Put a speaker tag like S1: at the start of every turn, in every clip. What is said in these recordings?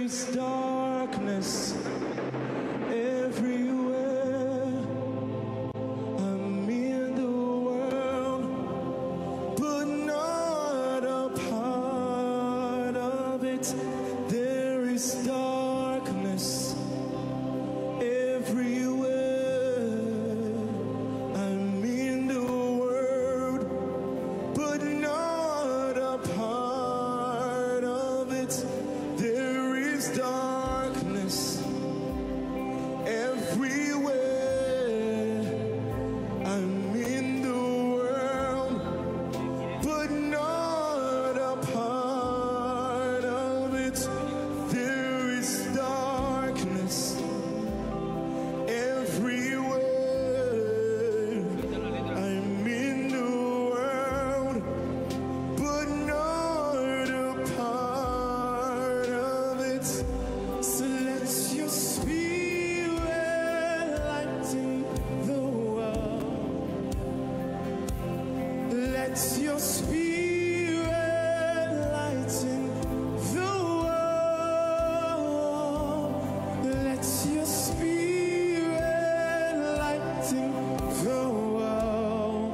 S1: is darkness everywhere. I'm in the world, but not a part of it. There is darkness everywhere. I'm in the world, but not a part of it. There is darkness everywhere. I'm in the world, but not a part of it. There is darkness everywhere. I'm in the world, but not a part of it. So let your spirit lighten the world. Let your spirit lighten the world. Let your spirit lighten the world.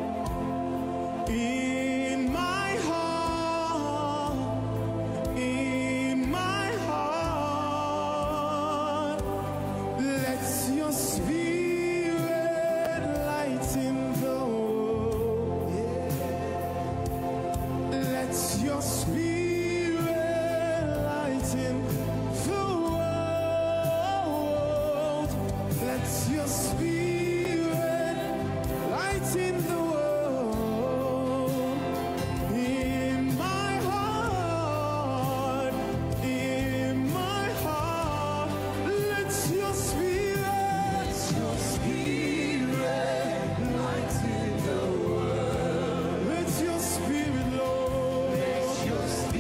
S1: In my heart, in my heart, let your spirit lighten the world. Let your spirit lighten the world. Let your spirit lighten the world. In my heart, in my heart, let your spirit lighten the world. Let your spirit, Lord, let your spirit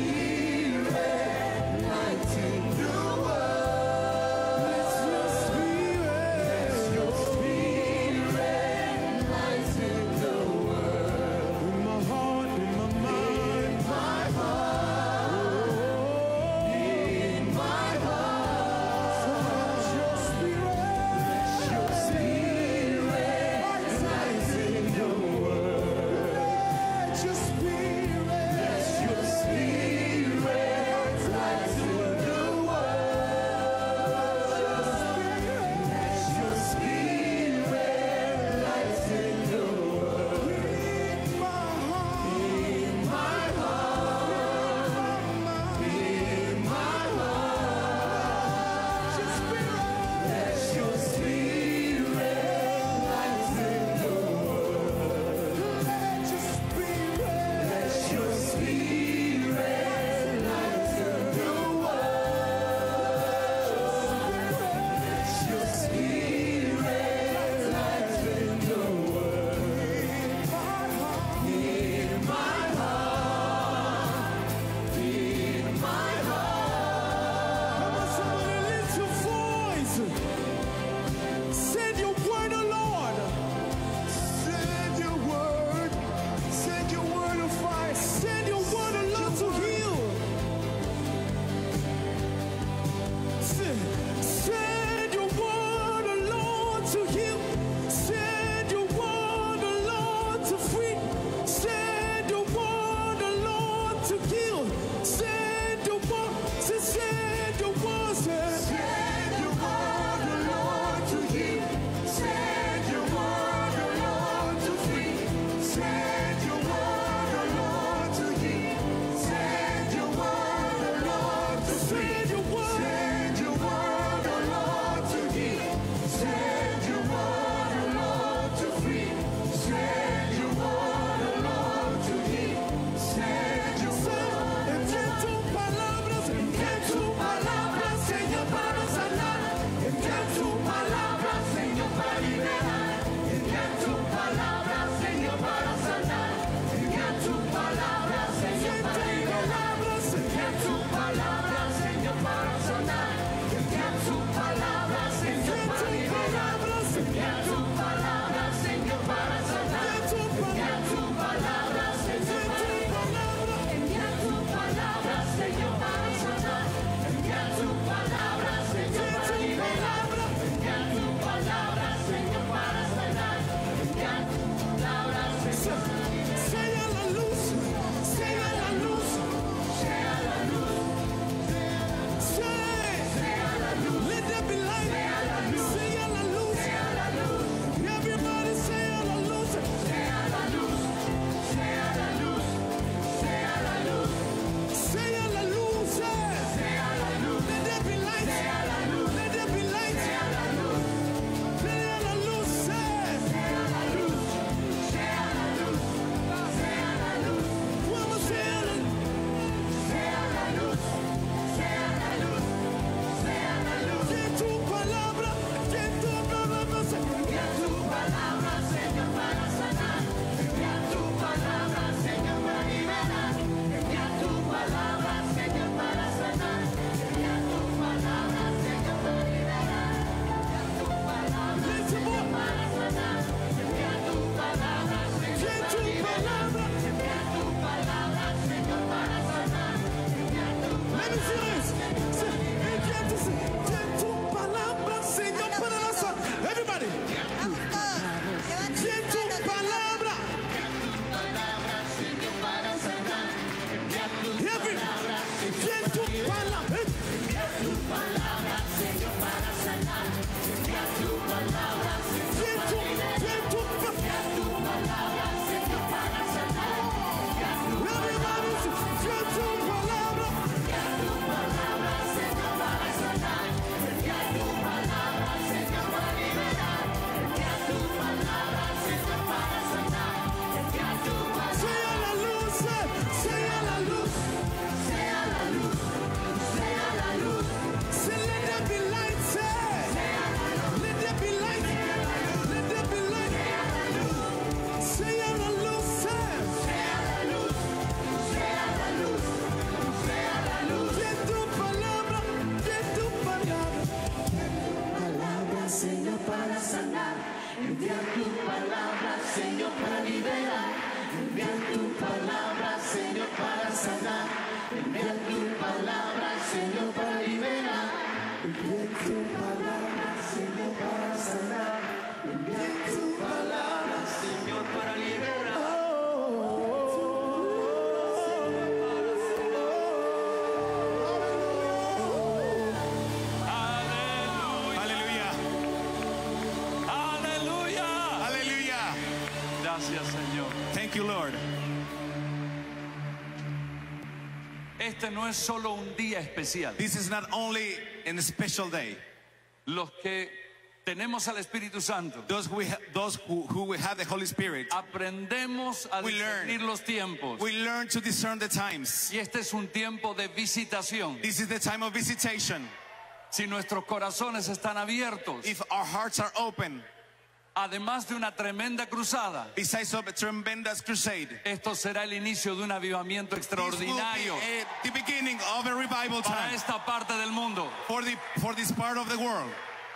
S2: Este no es solo un día especial.
S1: This is not only in a special day.
S2: Los que tenemos al Espíritu Santo,
S1: Those who have the Holy Spirit,
S2: aprendemos a
S1: We learn.
S2: discernir los tiempos.
S1: we learn to discern the times.
S2: Y este es un tiempo de visitación.
S1: This is the time of visitation.
S2: Si nuestros corazones están abiertos,
S1: If our hearts are open,
S2: además de una tremenda cruzada,
S1: besides of a tremendous crusade,
S2: esto será el inicio de un avivamiento
S1: this will be
S2: extraordinario
S1: the beginning of a revival
S2: para
S1: time
S2: esta parte del mundo.
S1: for this part of the world.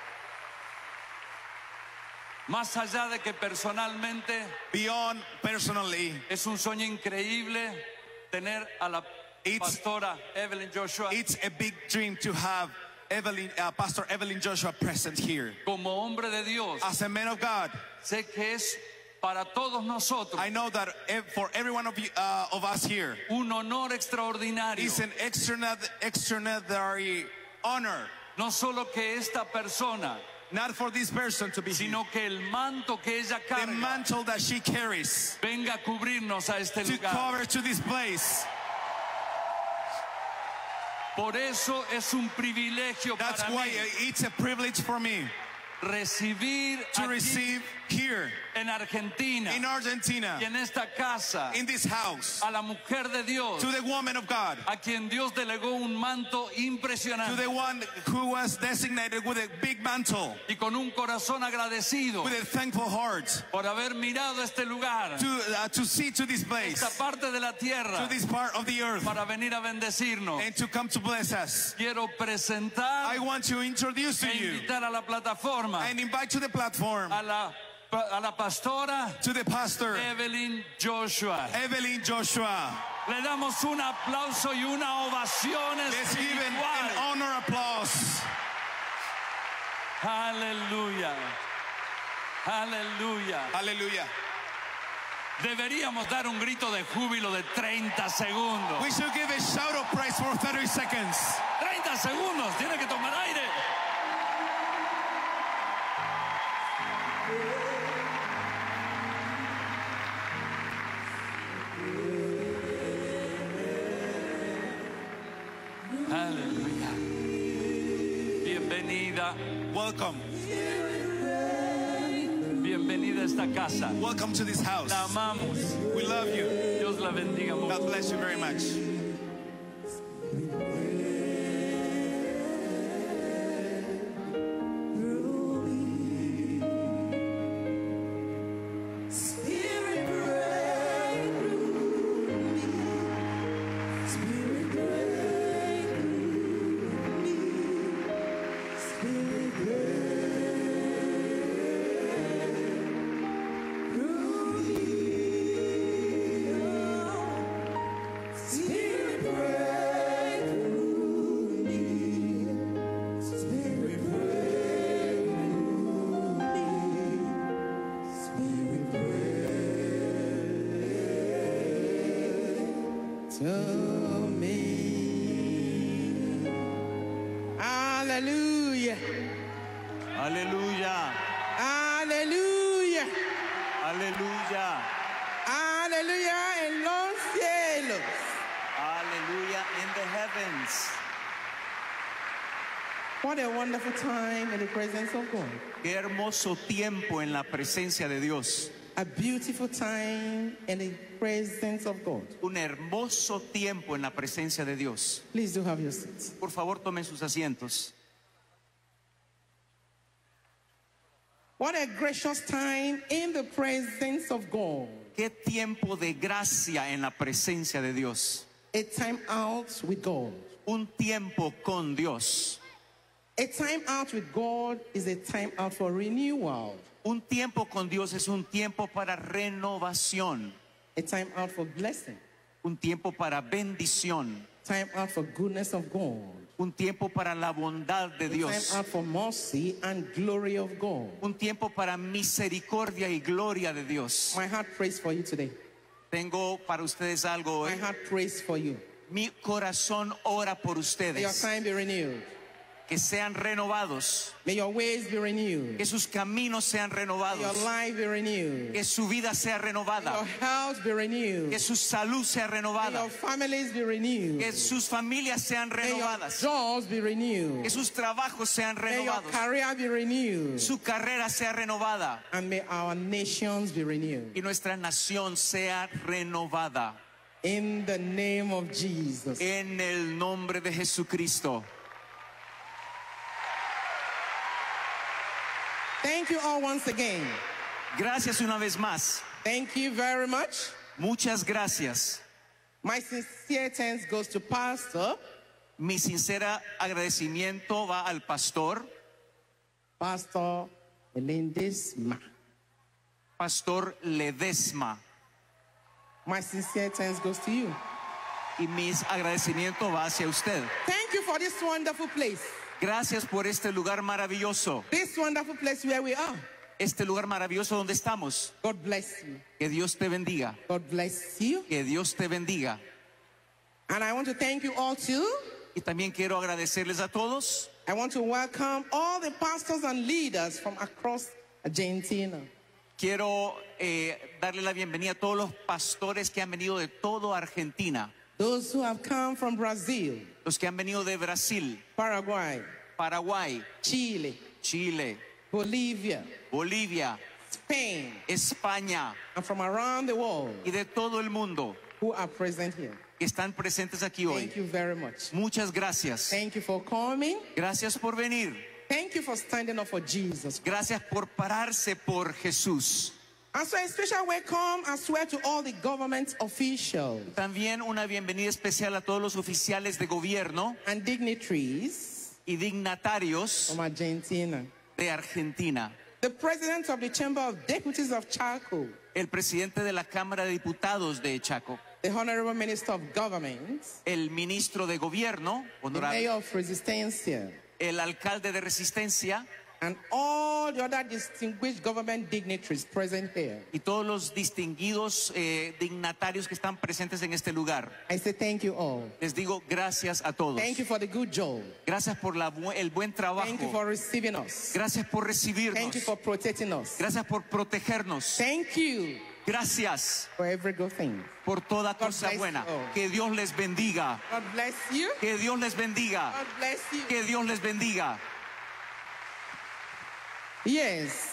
S2: Más allá de que personalmente
S1: Beyond personally,
S2: es un sueño increíble tener a la
S1: It's-
S2: pastora Evelyn Joshua
S1: it's a big dream to have Pastor Evelyn Joshua present here.
S2: como hombre de Dios.
S1: As a man of God,
S2: Sé que es para todos nosotros
S1: I know that for every one of you, of us here,
S2: un honor extraordinario.
S1: it's an extraordinary honor,
S2: No solo que esta persona,
S1: not for this person to be here,
S2: sino que el manto que ella
S1: the
S2: carga
S1: mantle that she carries
S2: venga a cubrirnos a este
S1: to
S2: lugar.
S1: cover to this place.
S2: Por eso es un privilegio
S1: That's
S2: para
S1: why
S2: mí
S1: it's a privilege for me
S2: recibir
S1: to
S2: aquí
S1: receive here
S2: en Argentina
S1: in Argentina,
S2: y en esta casa
S1: in this house,
S2: a la mujer de Dios,
S1: to the woman of God,
S2: a quien Dios delegó un manto
S1: to
S2: impresionante
S1: the one who was designated with a big mantle,
S2: y con un corazón agradecido
S1: with a thankful heart,
S2: por haber mirado este lugar,
S1: to see to this place,
S2: esta parte de la
S1: to
S2: tierra,
S1: this part of the earth,
S2: para venir a bendecirnos.
S1: and to come to bless us.
S2: Quiero presentar
S1: I want to introduce to
S2: e
S1: you
S2: invitar a la plataforma
S1: and invite to the platform
S2: a la pastora
S1: to the pastor
S2: Evelyn Joshua.
S1: Evelyn Joshua.
S2: Le damos un aplauso y una ovación
S1: Let's give an
S2: espiritual.
S1: honor applause.
S2: Aleluya. Aleluya.
S1: Hallelujah.
S2: Deberíamos dar un grito de júbilo de 30 segundos.
S1: We should give a shout of praise for 30 seconds.
S2: 30 segundos, tiene que tomar aire. Aleluya. Bienvenida,
S1: Welcome.
S2: bienvenida a esta casa.
S1: Welcome to this house.
S2: La amamos.
S1: We love you.
S2: Dios la bendiga mucho.
S1: God bless you very much.
S3: Spirit break through me. Spirit break through me. Spirit break through me. Spirit break through me. Spirit break through me. Spirit to me. Hallelujah.
S2: Aleluya.
S3: Aleluya.
S2: Aleluya.
S3: Aleluya en los cielos.
S2: Aleluya in the heavens.
S3: What a wonderful time in the presence of God.
S4: Qué hermoso tiempo en la presencia de Dios.
S3: A beautiful time in the presence of God.
S4: Un hermoso tiempo en la presencia de Dios.
S3: Please do have your seats.
S4: Por favor, tomen sus asientos.
S3: What a gracious time in the presence of God.
S4: Qué tiempo de gracia en la presencia de Dios.
S3: A time out with God.
S4: Un tiempo con Dios.
S3: A time out with God is a time out for renewal.
S4: Un tiempo con Dios es un tiempo para renovación.
S3: A time out for blessing.
S4: Un tiempo para bendición.
S3: Time out for goodness of God.
S4: Un tiempo para la bondad de
S3: A
S4: Dios.
S3: time out for mercy and glory of God.
S4: Un tiempo para misericordia y gloria de Dios.
S3: My heart prays for you today.
S4: Tengo para ustedes algo
S3: My
S4: hoy.
S3: heart prays for you.
S4: Mi corazón ora por
S3: May your
S4: ustedes.
S3: time be renewed.
S4: que sean renovados,
S3: May your ways be renewed.
S4: que sus caminos sean
S3: May your
S4: renovados,
S3: life be renewed.
S4: que su vida sea
S3: May
S4: renovada,
S3: your health be renewed.
S4: que su salud sea
S3: May
S4: renovada,
S3: your families be renewed.
S4: que sus familias sean
S3: May your
S4: renovadas,
S3: jobs be renewed.
S4: que sus trabajos sean
S3: May your
S4: renovados,
S3: career be renewed.
S4: su carrera sea renovada
S3: And may our nations be renewed.
S4: y nuestra nación sea renovada.
S3: In the name of Jesus.
S4: En el nombre de Jesucristo.
S3: Thank you all once again.
S4: Gracias una vez más.
S3: Thank you very much.
S4: Muchas gracias.
S3: My sincere thanks goes to Pastor
S4: Mi sincera agradecimiento va al pastor
S3: Elendesma.
S4: Pastor Ledesma.
S3: My sincere thanks goes to you.
S4: Y mis agradecimiento va hacia usted.
S3: Thank you for this wonderful place.
S4: Gracias por este lugar maravilloso.
S3: This wonderful place where we are.
S4: Este lugar maravilloso donde estamos.
S3: God bless you.
S4: Que Dios te bendiga.
S3: God bless you.
S4: Que Dios te bendiga.
S3: And I want to thank you all too.
S4: Y también quiero agradecerles a todos.
S3: I want to welcome all the pastors and leaders from across Argentina.
S4: Quiero darle la bienvenida a todos los pastores que han venido de toda Argentina.
S3: Those who have come from Brazil,
S4: Los que han venido de Brasil,
S3: Paraguay,
S4: Paraguay,
S3: Chile,
S4: Chile,
S3: Bolivia,
S4: Bolivia,
S3: Spain,
S4: España
S3: and from around the world
S4: y de todo el mundo
S3: who are present here.
S4: que están presentes aquí hoy.
S3: Thank you very much.
S4: Muchas gracias.
S3: Thank you for coming.
S4: Gracias por venir.
S3: Thank you for standing up for Jesus.
S4: Gracias por pararse por Jesús.
S3: And so a special welcome as well to all the government officials
S4: También una bienvenida especial a todos los oficiales de gobierno
S3: and dignitaries
S4: y dignatarios
S3: from Argentina.
S4: de Argentina.
S3: The president of the Chamber of Deputies of Chaco,
S4: El presidente de la Cámara de Diputados de Chaco.
S3: the Honorable Minister of Government,
S4: El ministro de gobierno,
S3: the
S4: honorable,
S3: Mayor of Resistencia,
S4: el alcalde de Resistencia
S3: and all the other distinguished government dignitaries present here.
S4: y todos los distinguidos dignatarios que están presentes en este lugar.
S3: I say thank you all.
S4: Les digo gracias a todos.
S3: Thank you for the good job.
S4: Gracias por el buen trabajo.
S3: Thank you for receiving us.
S4: Gracias por recibirnos.
S3: Thank you for protecting us.
S4: Gracias por protegernos.
S3: Thank you
S4: Gracias
S3: for every good thing.
S4: por toda cosa
S3: bless
S4: buena.
S3: you all.
S4: Que Dios les bendiga.
S3: God bless you.
S4: Que Dios les bendiga.
S3: God bless you.
S4: Que Dios les bendiga.
S3: Yes.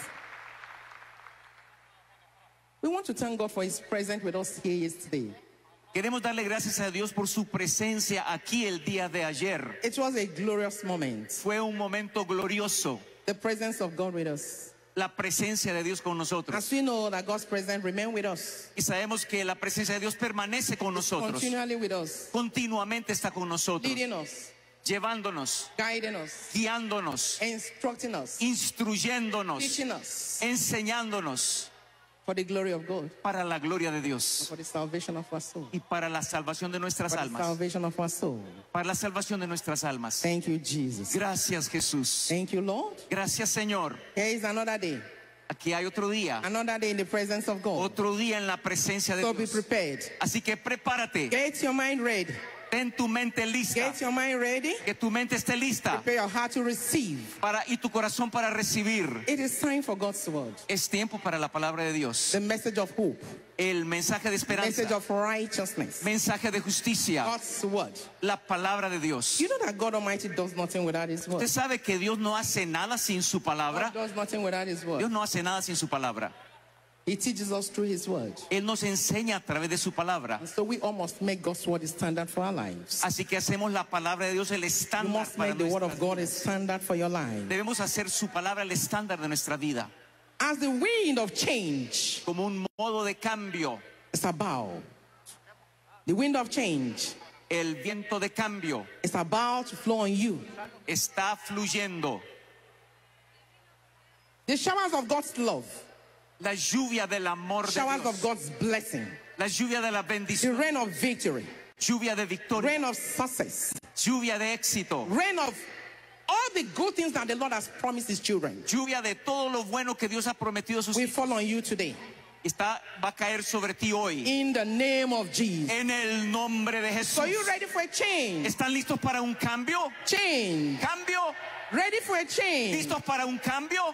S3: We want to thank God for His presence with us here yesterday.
S4: Queremos darle gracias a Dios por su presencia aquí el día de ayer.
S3: It was a glorious moment.
S4: Fue un momento glorioso.
S3: The presence of God with us.
S4: La presencia de Dios con nosotros.
S3: As we know that God's presence remains with us,
S4: Y sabemos que la presencia de Dios permanece con nosotros.
S3: continually with us,
S4: Continuamente está con nosotros.
S3: leading us,
S4: Llevándonos,
S3: guiding us,
S4: guiándonos,
S3: instructing us,
S4: instruyéndonos,
S3: teaching us
S4: enseñándonos
S3: for the glory of God,
S4: para la gloria de Dios
S3: for the salvation of our soul,
S4: y para la salvación de nuestras
S3: for the
S4: almas.
S3: salvation of our soul.
S4: Para la salvación de nuestras almas.
S3: Thank you, Jesus.
S4: Gracias, Jesús.
S3: Thank you, Lord.
S4: Gracias, Señor.
S3: Here is another day,
S4: Aquí hay otro día.
S3: another day in the presence of God.
S4: Otro día en la presencia de
S3: So be
S4: Dios.
S3: prepared.
S4: Así que prepárate.
S3: Get your mind ready.
S4: Ten tu mente lista.
S3: Get your mind ready.
S4: Que tu mente esté lista
S3: Prepare your heart to receive.
S4: y tu corazón para recibir.
S3: It is time for God's word.
S4: Es tiempo para la palabra de Dios.
S3: The message of hope,
S4: El mensaje de
S3: message
S4: esperanza.
S3: of righteousness,
S4: Mensaje de justicia.
S3: God's word.
S4: La palabra de Dios.
S3: You know that God Almighty does nothing without His word.
S4: Usted sabe que Dios no hace nada sin su palabra.
S3: God does nothing without His word.
S4: Dios no hace nada sin su palabra.
S3: He teaches us through His word.
S4: Él nos enseña a través de su palabra.
S3: And so we all must make God's word a standard for our lives.
S4: Así que hacemos la palabra de Dios el
S3: You
S4: estándar
S3: must
S4: para
S3: make the word
S4: nuestras
S3: of God a
S4: vidas.
S3: standard for your life.
S4: Debemos hacer su palabra el estándar de nuestra vida.
S3: As the wind of change
S4: Como un modo de cambio.
S3: is about, the wind of change
S4: El viento de cambio
S3: is about to flow on you.
S4: está fluyendo.
S3: The showers of God's love,
S4: La lluvia del amor de
S3: showers of
S4: Dios.
S3: God's blessing,
S4: La lluvia de la
S3: the
S4: bendición.
S3: rain of victory,
S4: Lluvia de victoria.
S3: rain of success,
S4: Lluvia de éxito.
S3: rain of all the good things that the Lord has promised His children
S4: Lluvia de todo lo bueno que Dios ha prometido a sus
S3: will
S4: hijos.
S3: fall on you today.
S4: va a caer sobre ti hoy.
S3: In the name of Jesus.
S4: En el nombre de Jesús.
S3: So are you ready for a change?
S4: ¿Están listos para un cambio?
S3: Change.
S4: ¿Cambio?
S3: Ready for a change.
S4: ¿Listos para un cambio?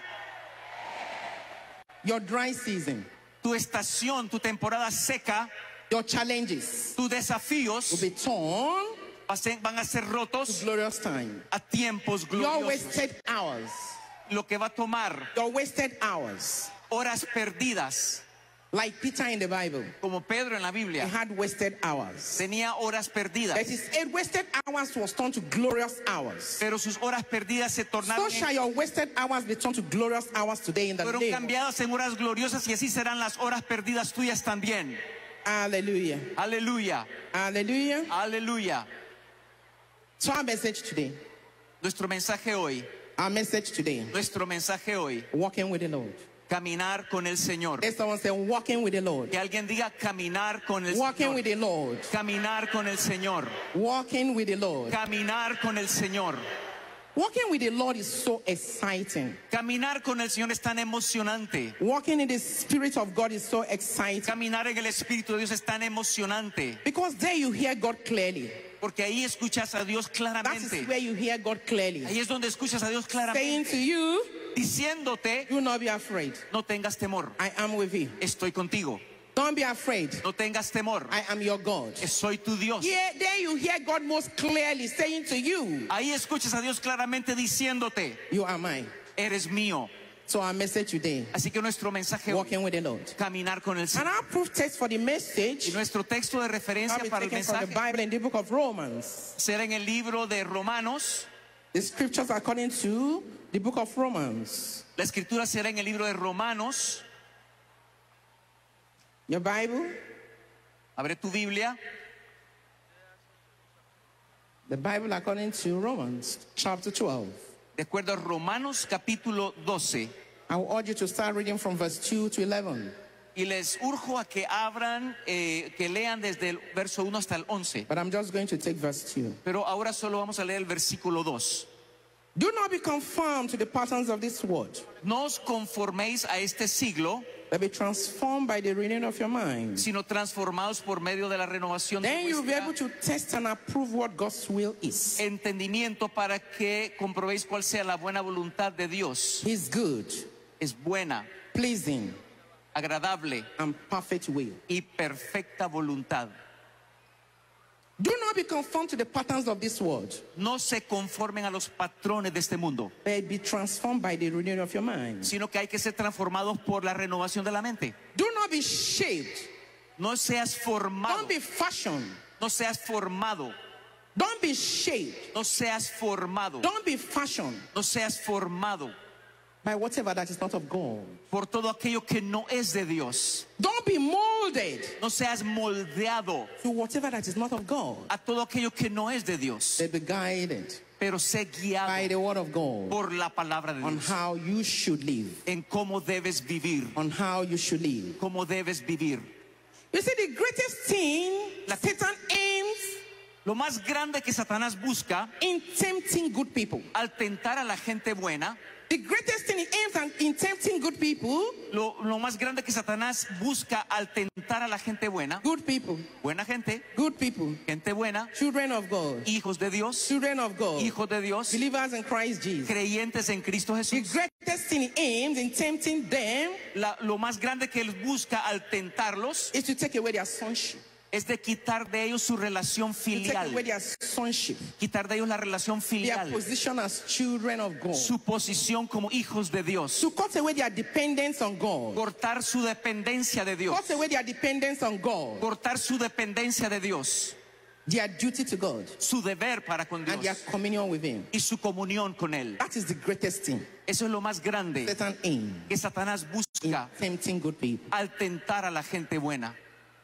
S3: Your dry season,
S4: Tu estación, tu temporada seca,
S3: your challenges
S4: tus desafíos
S3: will be torn
S4: van a ser
S3: to
S4: rotos
S3: glorious time.
S4: a tiempos
S3: Your
S4: gloriosos.
S3: wasted hours,
S4: Lo que va a tomar
S3: your wasted hours,
S4: horas perdidas,
S3: like Peter in the Bible,
S4: como Pedro en la
S3: he
S4: Biblia,
S3: had wasted hours.
S4: tenía horas perdidas,
S3: But his 8 wasted hours was turned to glorious hours.
S4: pero sus horas perdidas se
S3: So
S4: tornaron
S3: shall your wasted hours be turned to glorious hours today in the
S4: fueron
S3: name.
S4: cambiadas en horas gloriosas y así serán las horas perdidas tuyas también.
S3: Hallelujah.
S4: Aleluya,
S3: Hallelujah.
S4: aleluya.
S3: So our message today,
S4: Nuestro mensaje hoy,
S3: nuestro mensaje hoy, walking with the Lord.
S4: caminar con el Señor.
S3: Let someone say, walking with the Lord.
S4: Que alguien diga caminar con el
S3: Walking with
S4: Señor.
S3: the Lord.
S4: Caminar con el Señor.
S3: Walking with the Lord.
S4: Caminar con el Señor.
S3: Walking with the Lord is so exciting.
S4: Caminar con el Señor es tan emocionante.
S3: Walking in the Spirit of God is so exciting.
S4: Caminar en el Espíritu de Dios es tan emocionante.
S3: Because there you hear God clearly.
S4: Porque ahí escuchas a Dios
S3: That is
S4: claramente.
S3: where you hear God clearly.
S4: Ahí es donde escuchas a Dios
S3: Saying
S4: claramente.
S3: to you,
S4: Diciéndote,
S3: do not be afraid.
S4: no tengas temor.
S3: I am with you.
S4: Estoy contigo.
S3: Don't be afraid.
S4: No tengas temor.
S3: I am your God.
S4: Soy tu Dios.
S3: Yeah, there you hear God most clearly saying to you,
S4: Ahí escuchas a Dios claramente diciéndote,
S3: you are mine.
S4: eres mío.
S3: So our message today,
S4: Así que nuestro mensaje hoy,
S3: walking with the Lord.
S4: caminar con el
S3: And
S4: Señor.
S3: our proof text for the message
S4: Y nuestro texto de
S3: shall
S4: referencia
S3: be
S4: para el
S3: taken from the
S4: mensaje
S3: Bible in the book of Romans.
S4: será en el libro de Romanos.
S3: The scriptures according to the book of Romans.
S4: La escritura será en el libro de Romanos.
S3: Your Bible,
S4: Abre tu Biblia.
S3: the Bible according to Romans chapter 12.
S4: De acuerdo a Romanos capítulo 12.
S3: I will urge you to start reading from verse 2 to 11.
S4: Y les urjo a que abran, que lean desde el verso 1 hasta el 11.
S3: But I'm just going to take verse 2.
S4: Pero ahora solo vamos a leer el versículo 2.
S3: Do not be conformed to the patterns of this world,
S4: No os conforméis a este siglo,
S3: but be transformed by the renewing of your mind.
S4: sino transformados por medio de la renovación
S3: Then
S4: de
S3: you'll be
S4: vuestro
S3: able to test and approve what God's will is.
S4: entendimiento para que comprobéis cuál sea la buena voluntad de Dios.
S3: His good,
S4: Es buena,
S3: pleasing,
S4: agradable
S3: and perfect will.
S4: y perfecta voluntad.
S3: Do not be conformed to the patterns of this world,
S4: No se conformen a los patrones de este mundo,
S3: but be transformed by the renewing of your mind.
S4: sino que hay que ser transformados por la renovación de la mente.
S3: Do not be shaped.
S4: No seas formado,
S3: Don't be fashioned.
S4: no seas formado,
S3: Don't be shaped.
S4: no seas formado,
S3: Don't be fashioned
S4: no seas formado
S3: by whatever that is not of God.
S4: por todo aquello que no es de Dios.
S3: Don't be molded
S4: No seas moldeado
S3: to whatever that is not of God.
S4: a todo aquello que no es de Dios,
S3: But be guided
S4: pero sé
S3: by
S4: guiado
S3: the word of God
S4: por la palabra de
S3: on
S4: Dios
S3: how you should live.
S4: en cómo debes vivir,
S3: On how you should live.
S4: cómo debes vivir.
S3: You see, the greatest thing
S4: La-
S3: Satan aims
S4: Lo más grande que Satanás busca
S3: in tempting good people.
S4: al tentar a la gente buena,
S3: The greatest thing he aims in tempting good people,
S4: lo más grande que Satanás busca al tentar a la gente buena,
S3: good people,
S4: buena gente,
S3: good people,
S4: gente buena,
S3: children of God,
S4: hijos de Dios,
S3: children of God,
S4: hijos de Dios,
S3: believers in Christ Jesus.
S4: creyentes en Cristo
S3: The
S4: Jesús.
S3: greatest thing he aims in tempting them
S4: Lo más grande que él busca al tentarlos
S3: is to take away their sonship.
S4: es de quitar de ellos su relación
S3: To take away
S4: filial,
S3: their sonship,
S4: quitar de ellos la relación
S3: their
S4: filial,
S3: position as children of God.
S4: su posición como hijos de Dios,
S3: To cut away their dependence on God.
S4: cortar su dependencia de Dios,
S3: Cut away their dependence on God.
S4: cortar su dependencia de Dios,
S3: Their duty to God
S4: su deber para con
S3: and their
S4: Dios
S3: communion with Him.
S4: y su comunión con Él.
S3: That is the greatest thing
S4: Eso es lo más grande
S3: Satan aims
S4: que Satanás
S3: in
S4: busca
S3: tempting good people.
S4: al tentar a la gente buena.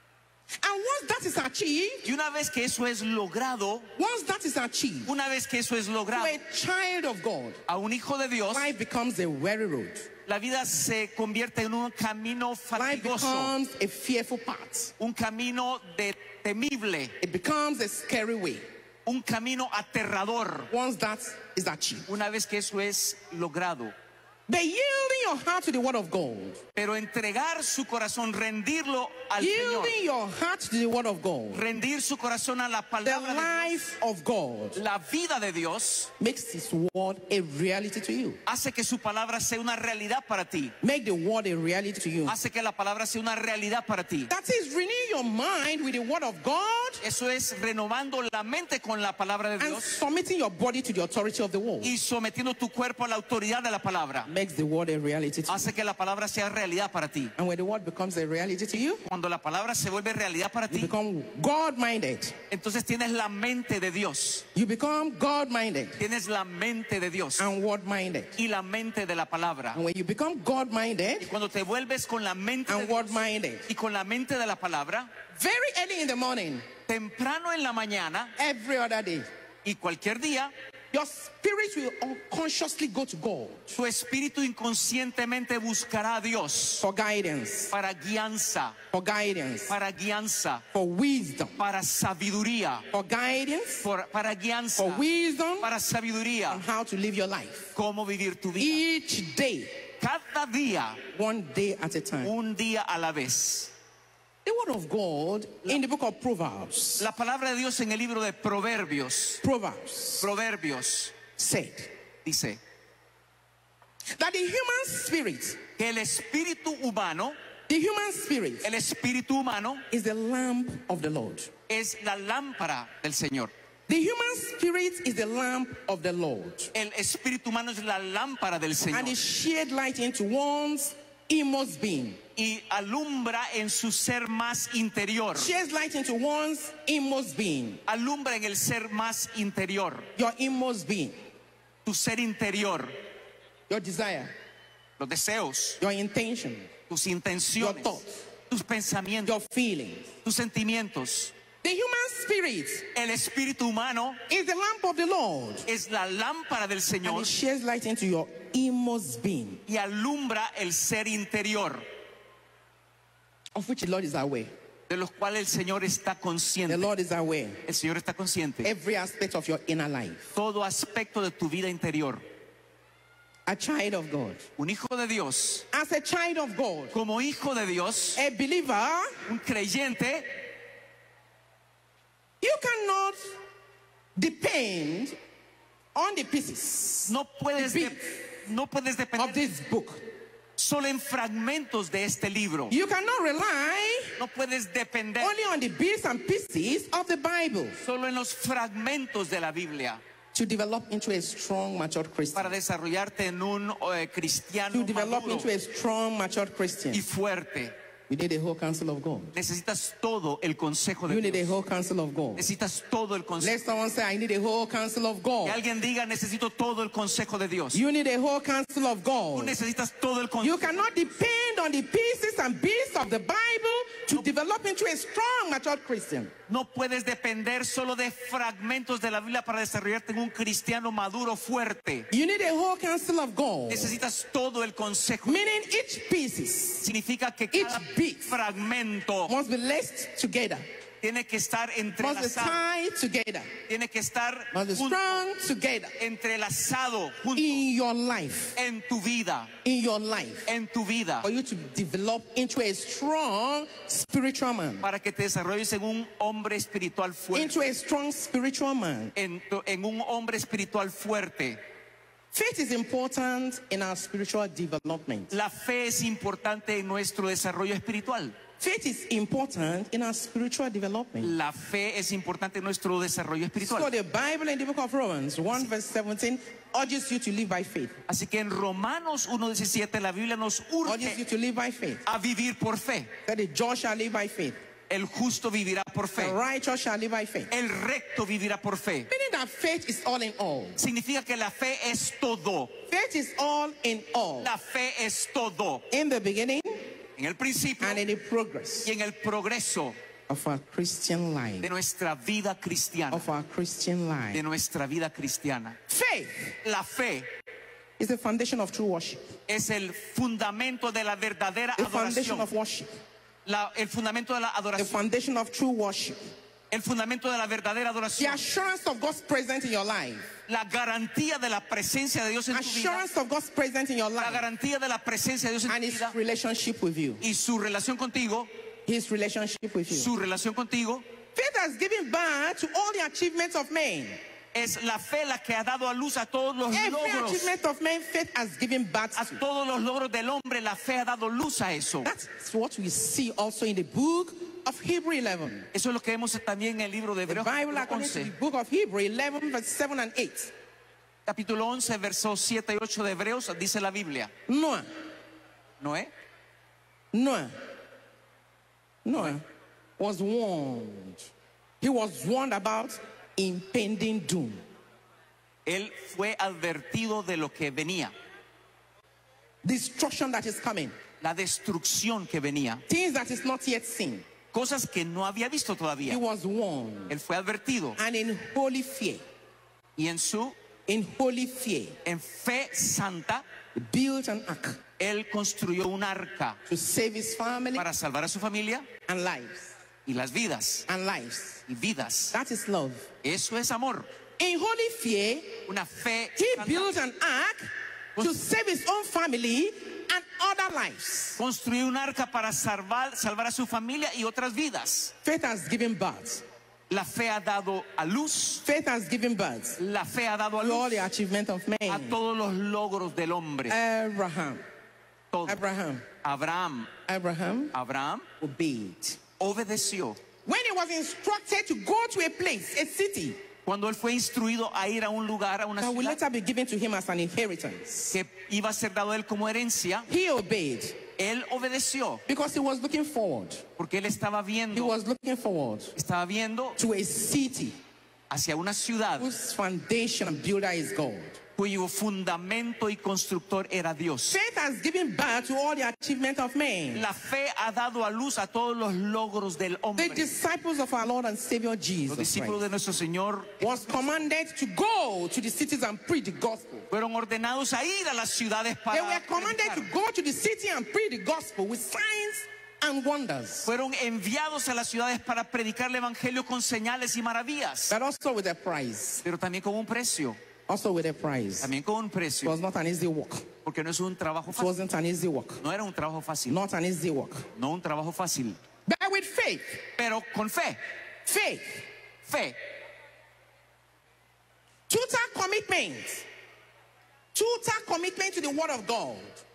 S3: And once that is achieved,
S4: Y una vez que eso es logrado,
S3: once that is achieved,
S4: una vez que eso es
S3: to
S4: logrado,
S3: a child of God,
S4: a un hijo de Dios,
S3: life becomes a weary road.
S4: la vida se convierte en un camino
S3: Life
S4: fatigoso,
S3: becomes a fearful path.
S4: un camino temible,
S3: It becomes a scary way.
S4: un camino aterrador.
S3: Once that is achieved.
S4: Una vez que eso es logrado,
S3: But yielding your heart to the word of God,
S4: Pero entregar su corazón, rendirlo al Señor,
S3: yielding your heart to the word of God,
S4: rendir su corazón a la
S3: the
S4: palabra de
S3: life of God
S4: Dios, la vida de Dios,
S3: makes his word a reality to you.
S4: hace que su palabra sea una realidad para ti.
S3: Make the word a reality to you.
S4: Hace que la palabra sea una realidad para ti.
S3: That is, renew your mind with the word of God
S4: Eso es renovando la mente con la palabra de
S3: and
S4: Dios
S3: submitting your body to the authority of the word.
S4: y sometiendo tu cuerpo a la autoridad de la palabra.
S3: Makes the word a reality to you.
S4: Hace que la palabra sea realidad para ti.
S3: And when the word becomes a reality to you,
S4: Cuando la palabra se vuelve realidad para
S3: you
S4: ti,
S3: become God-minded.
S4: entonces tienes la mente de Dios.
S3: You become God-minded
S4: Tienes la mente de Dios
S3: and word-minded.
S4: y la mente de la palabra.
S3: And when you become
S4: Y
S3: God-minded
S4: cuando te vuelves con la mente de
S3: and
S4: Dios
S3: word-minded,
S4: y con la mente de la palabra,
S3: very early in the morning,
S4: temprano en la mañana
S3: every other day,
S4: y cualquier día,
S3: your spirit will unconsciously go to God
S4: tu espíritu inconscientemente buscará a Dios
S3: for guidance,
S4: para guianza,
S3: for guidance,
S4: para guianza,
S3: for wisdom,
S4: para sabiduría,
S3: for guidance,
S4: para guianza,
S3: for wisdom
S4: para sabiduría,
S3: on how to live your life.
S4: cómo vivir tu vida.
S3: Each day,
S4: Cada día,
S3: one day at a time.
S4: un día a la vez.
S3: The word of God in the book of Proverbs,
S4: La palabra de Dios en el libro de Proverbios, Proverbios
S3: said
S4: dice
S3: that the human spirit,
S4: que el espíritu humano,
S3: el espíritu humano is the lamp of the Lord.
S4: es la lámpara del Señor.
S3: The human spirit is the lamp of the Lord,
S4: El espíritu humano es la lámpara del Señor
S3: and it shed light into one's inmost being.
S4: y alumbra en su ser más interior.
S3: Sheds light into one's inmost being.
S4: Alumbra en el ser más interior,
S3: Your inmost being,
S4: tu ser interior,
S3: your desire,
S4: los deseos,
S3: your intention,
S4: tus
S3: your
S4: intenciones,
S3: thoughts,
S4: tus pensamientos,
S3: your feelings.
S4: tus sentimientos.
S3: The human spirit
S4: El espíritu humano
S3: is the lamp of the Lord,
S4: es la lámpara del
S3: and
S4: Señor
S3: it sheds light into your inmost being,
S4: y alumbra el ser interior,
S3: of which the Lord is aware.
S4: de los cuales el Señor está
S3: The
S4: consciente.
S3: Lord is aware.
S4: El Señor está consciente.
S3: Every aspect of your inner life.
S4: Todo aspecto de tu vida interior.
S3: A child of God.
S4: Un hijo de Dios,
S3: As a child of God,
S4: como hijo de Dios,
S3: a believer,
S4: un creyente,
S3: you cannot depend on the pieces
S4: no puedes,
S3: the
S4: no puedes
S3: of
S4: depender
S3: this book.
S4: solo en fragmentos de este libro.
S3: You cannot rely
S4: No puedes depender
S3: only on the bits and pieces of the Bible
S4: solo en los fragmentos de la Biblia
S3: to develop into a strong, matured Christian.
S4: para desarrollarte en un cristiano
S3: To develop
S4: maduro
S3: into a strong, matured Christian.
S4: y fuerte.
S3: You need the whole counsel of God.
S4: Necesitas todo el consejo de
S3: You need the
S4: Dios.
S3: whole counsel of God.
S4: Necesitas todo el consejo.
S3: Let someone say, I need the whole counsel of
S4: Que
S3: God.
S4: alguien diga, necesito todo el consejo de Dios.
S3: You need the whole counsel of
S4: Tú
S3: God.
S4: necesitas todo el consejo.
S3: You cannot depend on the pieces and bits of the Bible to develop into a strong, matured Christian.
S4: No puedes depender solo de fragmentos de la Biblia para desarrollarte en un cristiano maduro fuerte.
S3: You need the whole counsel of God.
S4: Necesitas todo el consejo.
S3: Meaning each pieces
S4: Significa que
S3: Each
S4: cada
S3: bit
S4: fragmento
S3: must be laced together,
S4: tiene que estar
S3: must be
S4: entrelazado.
S3: tied together,
S4: Tiene que estar
S3: must be
S4: junto,
S3: strung together
S4: entrelazado junto
S3: in your life,
S4: en tu vida.
S3: in your life,
S4: En tu vida.
S3: for you to develop into a strong spiritual man,
S4: Para que te desarrolles en un hombre espiritual fuerte.
S3: into a strong spiritual man.
S4: En un hombre espiritual fuerte.
S3: Faith is important in our spiritual development.
S4: La fe es importante en nuestro desarrollo espiritual.
S3: Faith is important in our spiritual development.
S4: La fe es importante en nuestro desarrollo
S3: So
S4: espiritual.
S3: the Bible in the book of Romans 1 verse 17 urges you to live by faith.
S4: Así que en Romanos 1:17 la Biblia nos
S3: Urges you
S4: urge
S3: to live by faith.
S4: a vivir por fe.
S3: That the just shall live by faith.
S4: El justo vivirá por
S3: The
S4: fe.
S3: righteous shall live by faith.
S4: El recto vivirá por fe.
S3: Meaning that faith is all in all.
S4: Significa que la fe es todo.
S3: Faith is all in all.
S4: La fe es todo.
S3: In the beginning
S4: En el principio
S3: and in the progress
S4: y en el progreso
S3: of our Christian life.
S4: de nuestra vida cristiana.
S3: Of our Christian
S4: De
S3: life.
S4: nuestra vida cristiana.
S3: Faith
S4: La fe
S3: is the foundation of true worship.
S4: es el fundamento de la verdadera
S3: The foundation
S4: adoración.
S3: of worship.
S4: El fundamento de la
S3: The
S4: adoración.
S3: foundation of true worship.
S4: El fundamento de la verdadera
S3: The
S4: adoración.
S3: assurance of God's presence in your life.
S4: La garantía de la presencia de Dios en tu vida.
S3: Assurance of God's presence in your
S4: La
S3: life.
S4: garantía de la presencia de Dios en
S3: And
S4: tu
S3: his
S4: vida.
S3: relationship with you.
S4: Y su relación contigo.
S3: His relationship with you.
S4: Su relación contigo.
S3: Faith has given birth to all the achievements of men.
S4: Es la fe la que ha dado a luz a todos los
S3: Every
S4: logros.
S3: achievement of men, faith has given birth
S4: A
S3: to.
S4: todos los logros del hombre, la fe ha dado luz a eso.
S3: That's what we see also in the book of Hebrew 11.
S4: Eso es lo que vemos también en el libro de
S3: The
S4: Hebreos
S3: Bible,
S4: capítulo
S3: according to the
S4: 11.
S3: book of Hebrew 11, verse 7 and 8.
S4: Capítulo 11, versos 7 y 8 de Hebreos, dice la Biblia.
S3: Noah,
S4: Noé
S3: Noah was warned. He was warned about impending doom.
S4: Él fue advertido de lo que venía,
S3: Destruction that is coming.
S4: la destrucción que venía,
S3: Things that is not yet seen.
S4: cosas que no había visto
S3: He
S4: todavía.
S3: was warned.
S4: Él fue advertido
S3: And in holy fear,
S4: y en fe santa,
S3: built an ark
S4: él construyó un arca
S3: to save his family
S4: para salvar a su familia
S3: and lives.
S4: y las vidas
S3: And lives.
S4: y vidas.
S3: That is love.
S4: Eso es amor.
S3: In holy fear,
S4: Una fe
S3: he
S4: santa.
S3: built an ark to save his own family and other lives.
S4: Construyó un arca para salvar a su familia y otras vidas.
S3: Faith has given birth.
S4: La fe ha dado a luz.
S3: Faith has given birth
S4: La fe ha dado a
S3: to all
S4: luz
S3: the achievement of
S4: a
S3: men.
S4: todos los logros del hombre.
S3: Abraham.
S4: Todo.
S3: Abraham
S4: Abraham
S3: obeyed.
S4: obedeció.
S3: When he was instructed to go to a place, a city,
S4: Cuando él fue instruido a ir a un lugar, a una
S3: that will
S4: ciudad
S3: later be given to him as an inheritance,
S4: que iba a ser dado a él como herencia,
S3: he obeyed
S4: él obedeció
S3: because he was looking forward.
S4: porque él estaba
S3: He
S4: viendo
S3: was looking forward
S4: to
S3: to a city
S4: hacia una ciudad
S3: whose foundation and builder is God.
S4: cuyo fundamento y constructor era Dios.
S3: Faith has given birth to all the achievement of men.
S4: La fe ha dado a luz a todos los logros del hombre.
S3: The disciples of our Lord and Savior
S4: Los
S3: Jesus
S4: discípulos de
S3: Christ
S4: nuestro Señor
S3: was commanded to go to the cities and preach the gospel.
S4: fueron ordenados a ir a las ciudades
S3: They
S4: para
S3: were commanded to
S4: predicar.
S3: go to the city and preach the gospel with signs and wonders,
S4: Fueron enviados a las ciudades para predicar el evangelio con señales y maravillas,
S3: but also with a price.
S4: pero también con un precio,
S3: Also with a price.
S4: también con un
S3: It
S4: precio,
S3: was not an easy work.
S4: porque no es un trabajo
S3: It
S4: fácil.
S3: wasn't an easy work.
S4: No era un trabajo fácil,
S3: Not an easy work.
S4: no un trabajo fácil,
S3: But with faith,
S4: pero con fe,
S3: faith,
S4: fe,
S3: total commitment to the word of God.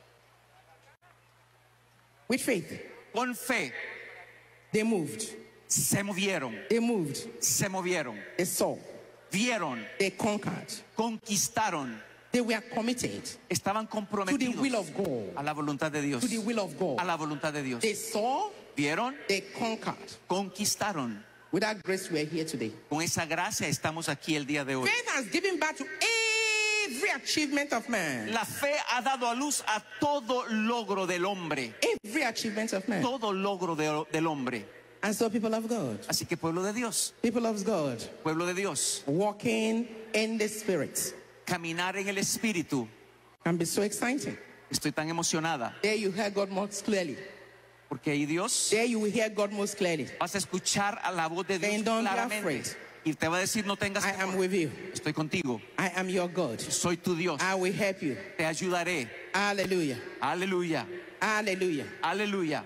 S3: With faith,
S4: con fe,
S3: they moved.
S4: se movieron,
S3: They moved.
S4: se movieron,
S3: They saw.
S4: vieron,
S3: They conquered.
S4: conquistaron,
S3: They were committed
S4: estaban
S3: to the
S4: comprometidos
S3: will of God.
S4: a la voluntad de Dios,
S3: To the will of
S4: a
S3: God.
S4: la voluntad de Dios.
S3: They saw.
S4: Vieron,
S3: They conquered.
S4: conquistaron.
S3: With that grace, we are here today.
S4: Con esa gracia estamos aquí el día de hoy.
S3: Faith has given birth to every achievement of man.
S4: La fe ha dado a luz a todo logro del hombre,
S3: Every achievement of man.
S4: todo logro del hombre.
S3: And so, people of God,
S4: Así que pueblo de Dios,
S3: people of God,
S4: pueblo de Dios,
S3: walking in the Spirit
S4: caminar en el Espíritu.
S3: can be so exciting.
S4: Estoy tan emocionada
S3: There you hear God most clearly.
S4: porque ahí Dios
S3: There you will hear God most clearly.
S4: vas a escuchar a la voz de Dios
S3: Then don't be
S4: claramente
S3: afraid.
S4: y te va a decir no tengas
S3: I am
S4: temor.
S3: with you.
S4: Estoy contigo,
S3: I am your God.
S4: soy tu Dios,
S3: I will help you.
S4: te ayudaré.
S3: Hallelujah.
S4: Aleluya,
S3: Hallelujah.
S4: aleluya.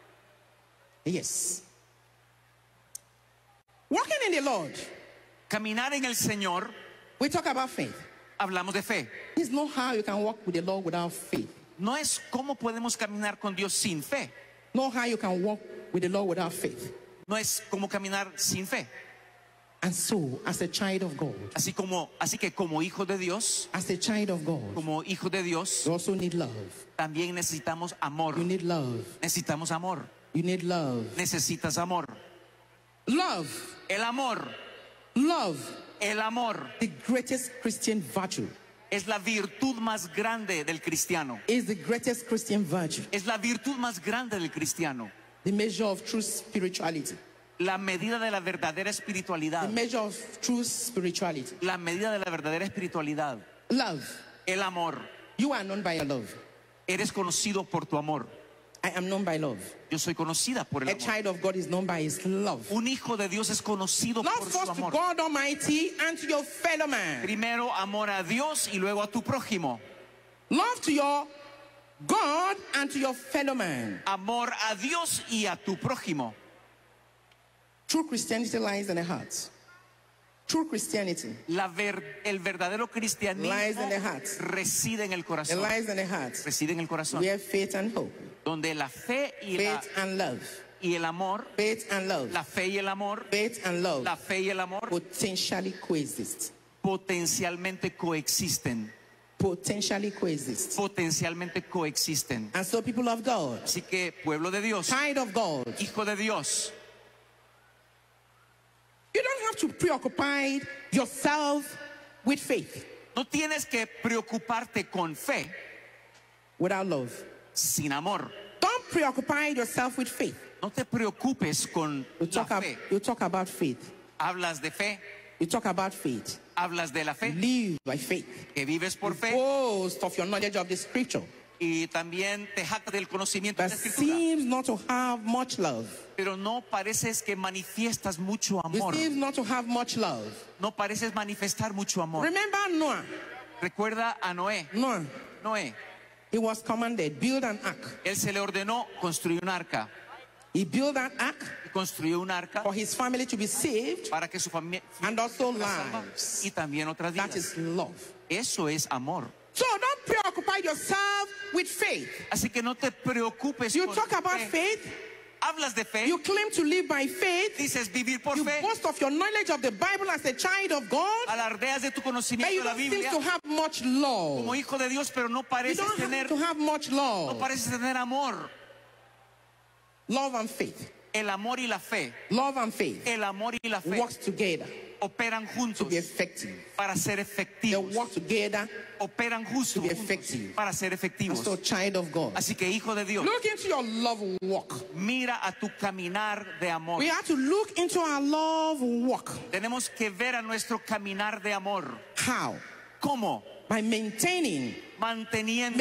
S3: Yes. Walking in the Lord,
S4: Caminar en el Señor,
S3: we talk about faith.
S4: hablamos de fe.
S3: There's no how you can walk with the Lord without faith.
S4: No es cómo podemos caminar con Dios sin fe.
S3: No how you can walk with the Lord without faith.
S4: No es como caminar sin fe.
S3: And so, as a child of God,
S4: Así que como hijos de Dios,
S3: as a child of God,
S4: como hijos de Dios,
S3: you also need love.
S4: también necesitamos amor.
S3: You need love.
S4: Necesitamos amor.
S3: You need love.
S4: Necesitas amor.
S3: Love.
S4: El amor,
S3: Love.
S4: el amor
S3: The greatest Christian virtue.
S4: es la virtud más grande del cristiano.
S3: Is the greatest Christian virtue.
S4: Es la virtud más grande del cristiano.
S3: The measure of true spirituality.
S4: La medida de la verdadera
S3: The
S4: espiritualidad.
S3: measure of true spirituality.
S4: La medida de la verdadera espiritualidad.
S3: Love.
S4: El amor.
S3: You are known by your love.
S4: Eres conocido por tu amor.
S3: I am known by love.
S4: Yo soy conocida por el
S3: A
S4: amor.
S3: child of God is known by his love.
S4: Un hijo de Dios es conocido
S3: Love
S4: por su
S3: first to
S4: amor.
S3: God Almighty and to your fellow man.
S4: Primero amor a Dios y luego a tu prójimo.
S3: Love to your God and to your fellow man.
S4: Amor a Dios y a tu prójimo.
S3: True Christianity lies in the heart. True Christianity
S4: El verdadero cristianismo
S3: lies in the heart.
S4: reside en el
S3: It
S4: corazón.
S3: lies in the heart.
S4: Reside en el corazón.
S3: Where faith and hope,
S4: Donde la fe y
S3: faith and love,
S4: el amor,
S3: faith and love,
S4: la fe y el amor,
S3: faith and love
S4: la fe y el amor
S3: potentially coexist.
S4: potencialmente coexisten.
S3: Potentially coexist.
S4: Potencialmente coexisten.
S3: And so, people of God,
S4: Así que, pueblo de Dios,
S3: child of God,
S4: hijo de Dios,
S3: you don't have to preoccupy yourself with faith
S4: no tienes que preocuparte con fe
S3: without love.
S4: sin amor.
S3: Don't preoccupy yourself with faith.
S4: No te preocupes con
S3: You
S4: la
S3: talk,
S4: fe.
S3: you talk about faith.
S4: Hablas de fe,
S3: You talk about faith.
S4: hablas de la fe,
S3: Live by faith.
S4: que vives por fe
S3: Boast of your knowledge of the scripture,
S4: y también te jactas del conocimiento de
S3: but
S4: la escritura.
S3: seems not to have much love.
S4: Pero no pareces que manifiestas mucho
S3: You
S4: amor.
S3: seems not to have much love.
S4: No pareces manifestar mucho amor.
S3: Remember Noah.
S4: Recuerda a Noé.
S3: Noah,
S4: Noé,
S3: he was commanded, build an ark.
S4: él se le ordenó construir un arca.
S3: He built that ark
S4: Y construyó un arca
S3: for his family to be saved
S4: para que su familia
S3: and also
S4: salva
S3: lives.
S4: y también otras
S3: That
S4: vidas.
S3: is love.
S4: Eso es amor.
S3: So don't preoccupy yourself with faith.
S4: Así que no te preocupes
S3: You
S4: con
S3: talk about
S4: fe.
S3: faith,
S4: Hablas de fe,
S3: you claim to live by faith,
S4: dices vivir por
S3: you
S4: fe,
S3: boast of your knowledge of the Bible as a child of God,
S4: alardeas de tu
S3: but
S4: conocimiento
S3: you
S4: de la
S3: don't seem
S4: Biblia
S3: to have much love.
S4: como hijo de Dios, pero no
S3: You
S4: pareces
S3: don't
S4: tener,
S3: have to have much
S4: no
S3: love.
S4: pareces tener amor.
S3: Love and faith.
S4: El amor y la fe,
S3: Love and faith
S4: el amor y la fe
S3: works together
S4: operan
S3: to
S4: juntos
S3: be effective.
S4: para ser
S3: They
S4: efectivos.
S3: work together.
S4: Operan juntos
S3: to be effective.
S4: para ser
S3: And
S4: efectivos.
S3: so, child of God,
S4: Así que, hijo de Dios,
S3: look into your love walk.
S4: mira a tu caminar de amor.
S3: We have to look into our love walk.
S4: Tenemos que ver a nuestro caminar de amor.
S3: How?
S4: ¿Cómo?
S3: By maintaining
S4: Manteniendo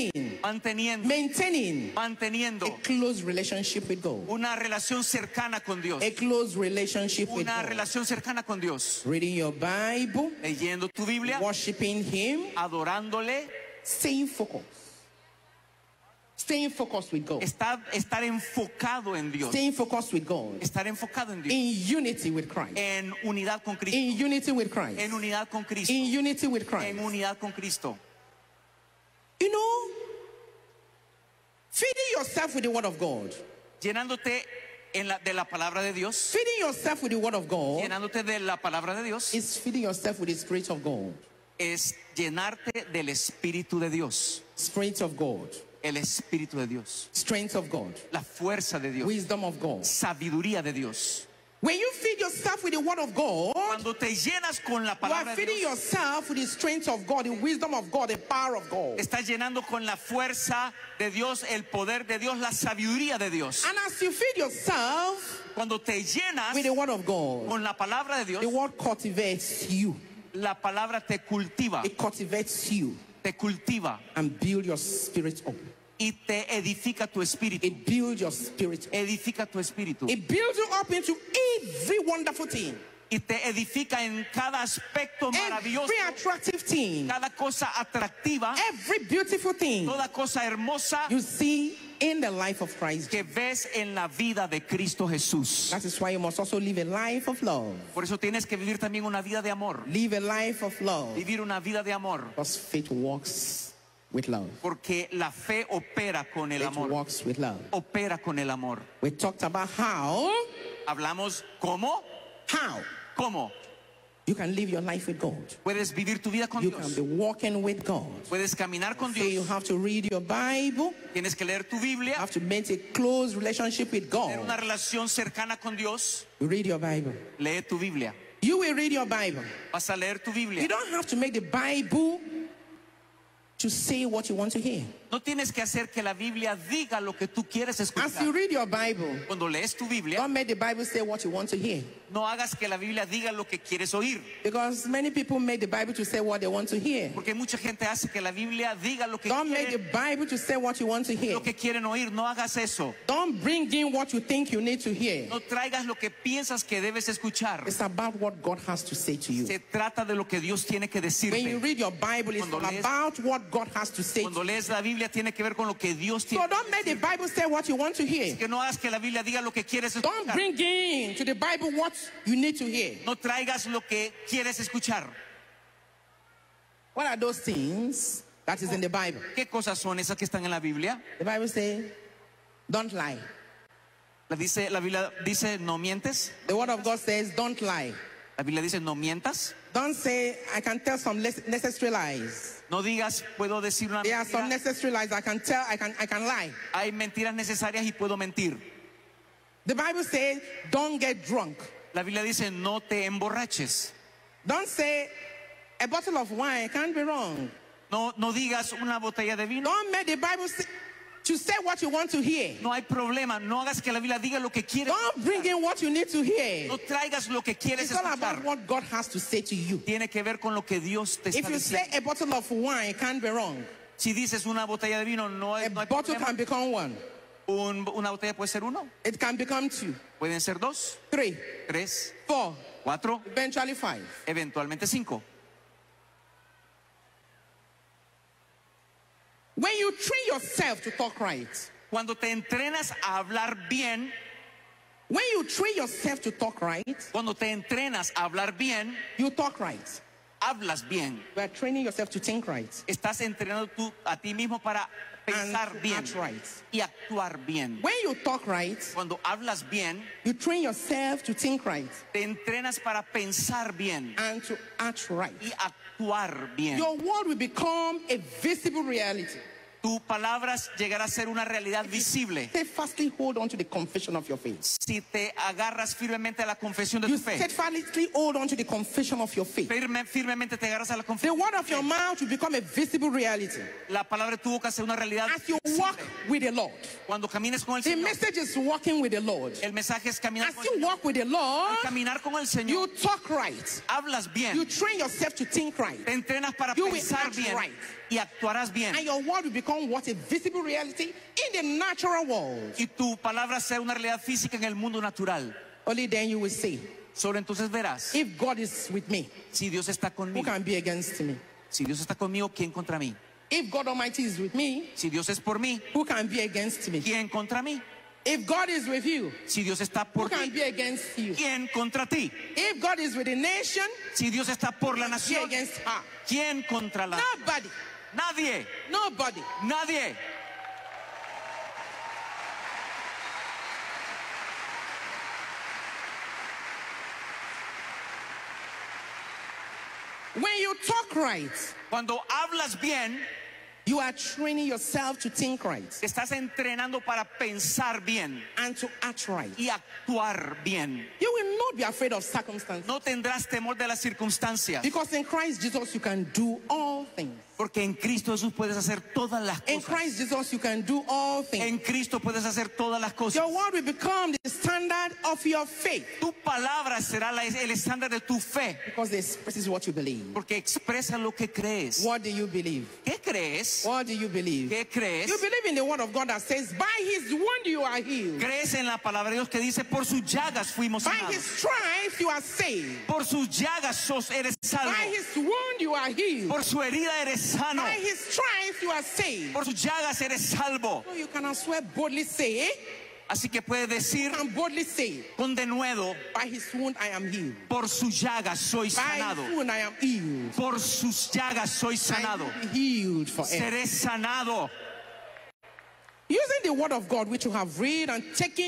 S3: a close relationship with God.
S4: una relación cercana con Dios.
S3: A close relationship with
S4: Una
S3: God.
S4: relación cercana con Dios.
S3: Reading your Bible,
S4: Leyendo tu Biblia,
S3: worshiping Him,
S4: adorándole,
S3: staying focused. Staying focused with God.
S4: estar enfocado en Dios.
S3: Staying focused with God.
S4: Estar enfocado en Dios.
S3: In unity with Christ.
S4: En unidad con Cristo.
S3: In unity with Christ.
S4: En unidad con Cristo.
S3: In unity with Christ.
S4: En unidad con Cristo.
S3: You know, feeding yourself with the Word of God.
S4: Llenándote de la palabra de Dios.
S3: Feeding yourself with the Word of God
S4: Llenándote de la palabra de Dios.
S3: is feeding yourself with the Spirit of God.
S4: Es llenarte del Espíritu de Dios.
S3: Spirit of God.
S4: El Espíritu de Dios.
S3: Strength of God.
S4: La fuerza de Dios.
S3: Wisdom of God.
S4: Sabiduría de Dios.
S3: When you feed yourself with the Word of God,
S4: Cuando te llenas con la
S3: you are
S4: palabra de
S3: feeding
S4: Dios,
S3: yourself with the strength of God, the wisdom of God, the power of God.
S4: estás llenando con la fuerza de Dios, el poder de Dios, la sabiduría de Dios.
S3: And as you feed yourself
S4: Cuando te llenas
S3: with the Word of God,
S4: con la palabra de
S3: the
S4: Dios,
S3: Word cultivates you.
S4: la palabra te cultiva,
S3: It cultivates you and builds your spirit up.
S4: y te edifica tu espíritu.
S3: It builds your spirit up.
S4: Edifica tu espíritu
S3: It builds you up into every wonderful thing,
S4: y te edifica en cada aspecto maravilloso,
S3: every attractive thing,
S4: cada cosa atractiva,
S3: every beautiful thing
S4: toda cosa hermosa
S3: you see in the life of Christ.
S4: que ves en la vida de Cristo Jesús.
S3: That is why you must also live a life of love.
S4: Por eso tienes que vivir también una vida de amor.
S3: Live a life of love.
S4: Vivir una vida de amor.
S3: Because faith walks with love.
S4: Porque la fe opera con el
S3: Faith
S4: amor.
S3: walks with love.
S4: Opera con el amor.
S3: We talked about how
S4: Hablamos cómo
S3: you can live your life with God.
S4: puedes vivir tu vida con
S3: You can
S4: Dios.
S3: be walking with God.
S4: Puedes caminar con
S3: So you
S4: Dios.
S3: have to read your Bible.
S4: Tienes que leer tu
S3: You
S4: Biblia.
S3: have to maintain a close relationship with
S4: Tener una
S3: God.
S4: relación cercana con Dios.
S3: You read your Bible.
S4: Lee tu Biblia.
S3: You will read your Bible.
S4: Vas a leer tu
S3: You
S4: Biblia.
S3: don't have to make the Bible to say what you want to hear.
S4: No tienes que hacer que la Biblia diga lo que tú quieres
S3: As you
S4: escuchar.
S3: read your Bible,
S4: Cuando lees tu Biblia,
S3: don't make the Bible say what you want to hear.
S4: no hagas que la Biblia diga lo que quieres oír.
S3: Because many people make the Bible to say what they want to hear.
S4: Porque mucha gente hace que la Biblia diga lo que
S3: Don't make the Bible to say what you want to hear.
S4: quieren oír. No hagas eso.
S3: Don't bring in what you think you need to hear.
S4: No traigas lo que piensas que debes escuchar.
S3: It's about what God has to say to you.
S4: Se trata de lo que Dios tiene que
S3: When you
S4: decirte.
S3: read your Bible, it's
S4: Cuando
S3: all
S4: lees-
S3: about what God has to say to
S4: Cuando
S3: you.
S4: lees la Biblia tiene que ver con lo que Dios tiene
S3: So don't make the Bible say what you want to hear.
S4: que no hagas que la Biblia diga lo que quieres
S3: Don't
S4: escuchar.
S3: bring in to the Bible what you need to hear.
S4: No traigas lo que quieres escuchar.
S3: What are those things that is in the Bible?
S4: ¿Qué cosas son esas que están en la Biblia?
S3: The Bible says, don't lie.
S4: La Biblia dice no mientes.
S3: The Word of God says, don't lie.
S4: La Biblia dice no mientas.
S3: Don't say, I can tell some necessary lies.
S4: No digas puedo decir una
S3: There are some
S4: mentira.
S3: necessary lies I can tell, I can lie.
S4: Hay mentiras necesarias y puedo mentir.
S3: The Bible says, don't get drunk.
S4: La Biblia dice no te emborraches.
S3: Don't say, a bottle of wine can't be wrong.
S4: No digas una botella de vino.
S3: Don't make the Bible say, to say what you want to hear.
S4: No hay problema. No hagas que la Biblia diga lo que quieres.
S3: Don't bring in what you need to hear.
S4: No traigas lo que quieres
S3: It's all about
S4: escuchar.
S3: what God has to say to you.
S4: Tiene que ver con lo que Dios te
S3: If
S4: está
S3: you say
S4: diciendo.
S3: a bottle of wine can't be wrong,
S4: Si dices una botella de vino, no
S3: a
S4: hay
S3: bottle
S4: problema.
S3: can become one.
S4: Una botella puede ser uno,
S3: It can become two,
S4: pueden ser dos,
S3: 3,
S4: tres,
S3: 4,
S4: cuatro,
S3: eventually 5.
S4: eventualmente 5.
S3: When you train yourself to talk right,
S4: Cuando te entrenas a hablar bien,
S3: when you train yourself to talk right,
S4: cuando te entrenas a hablar bien,
S3: you talk right.
S4: hablas bien.
S3: You are training yourself to think right
S4: Estás entrenando tú a ti mismo para
S3: and
S4: pensar
S3: to
S4: bien
S3: act right.
S4: y actuar bien.
S3: When you talk right,
S4: Cuando hablas bien,
S3: you train yourself to think right
S4: te entrenas para pensar bien
S3: and to act right.
S4: y actuar bien.
S3: Your word will become a visible reality.
S4: Tus palabras llegarán a ser una realidad visible
S3: Steadfastly hold on to the confession of your faith.
S4: si te agarras firmemente a la confesión de
S3: You
S4: tu fe.
S3: steadfastly hold on to the confession of your faith.
S4: Firmemente te agarras a la
S3: The
S4: confesión.
S3: word of your mouth will become a visible reality
S4: La palabra de tu boca sea una realidad
S3: as you
S4: visible.
S3: walk with the Lord.
S4: Cuando camines con el
S3: The
S4: Señor,
S3: message is walking with the Lord.
S4: el mensaje es caminar
S3: As
S4: con el
S3: you
S4: Señor.
S3: walk with the Lord,
S4: Al caminar con el
S3: you
S4: Señor,
S3: talk right.
S4: hablas
S3: You
S4: bien,
S3: train yourself to think right.
S4: te entrenas para
S3: You will
S4: pensar
S3: act
S4: bien
S3: right.
S4: y actuarás bien.
S3: And your word will become what? A visible reality in the natural world.
S4: Y tu palabra sea una realidad física en el mundo natural.
S3: Only then you will say,
S4: Solo entonces verás,
S3: if God is with me,
S4: si Dios está
S3: who
S4: conmigo.
S3: can be against me?
S4: Si Dios está conmigo, ¿quién contra mí?
S3: If God Almighty is with me,
S4: Si Dios es por mí,
S3: who can be against me?
S4: ¿quién contra mí?
S3: If God is with you,
S4: Si Dios está
S3: who
S4: por
S3: can
S4: ti,
S3: be against you?
S4: ¿quién contra ti?
S3: If God is with the nation,
S4: Si Dios está por la
S3: who can be
S4: nación,
S3: against her?
S4: ¿quién contra la?
S3: Nobody.
S4: Nadie,
S3: Nobody.
S4: nadie.
S3: When you talk right,
S4: Cuando hablas bien,
S3: you are training yourself to think right
S4: te estás entrenando para pensar bien
S3: and to act right.
S4: y actuar bien.
S3: You will not be afraid of circumstances.
S4: No tendrás temor de las circunstancias,
S3: Because in Christ Jesus, you can do all things.
S4: porque en Cristo Jesús puedes hacer todas las
S3: In
S4: cosas.
S3: Christ Jesus, you can do all things.
S4: En Cristo puedes hacer todas las cosas.
S3: Your word will become the standard of your faith
S4: Tu palabra será el estándar de tu fe,
S3: because it expresses what you believe.
S4: porque expresa lo que crees.
S3: What do you believe?
S4: ¿Qué crees?
S3: What do you believe?
S4: ¿Qué crees?
S3: You believe in the word of God that says, by his wound you are healed.
S4: Crees en la palabra de Dios que dice, por sus llagas fuimos
S3: By
S4: sanados.
S3: his stripes you are saved.
S4: Por sus llagas eres salvo.
S3: By his wound you are healed.
S4: Por su herida eres sano.
S3: By his stripes you are saved.
S4: Por sus llagas eres salvo.
S3: So you can as well boldly say,
S4: Así que puedes decir
S3: and boldly say,
S4: con denuedo,
S3: by his wound I am healed.
S4: por sus llagas soy
S3: By
S4: sanado.
S3: his wound I am healed.
S4: Por sus llagas soy
S3: I
S4: sanado.
S3: will be healed forever.
S4: Seré sanado.
S3: Using the word of God which you have read and taken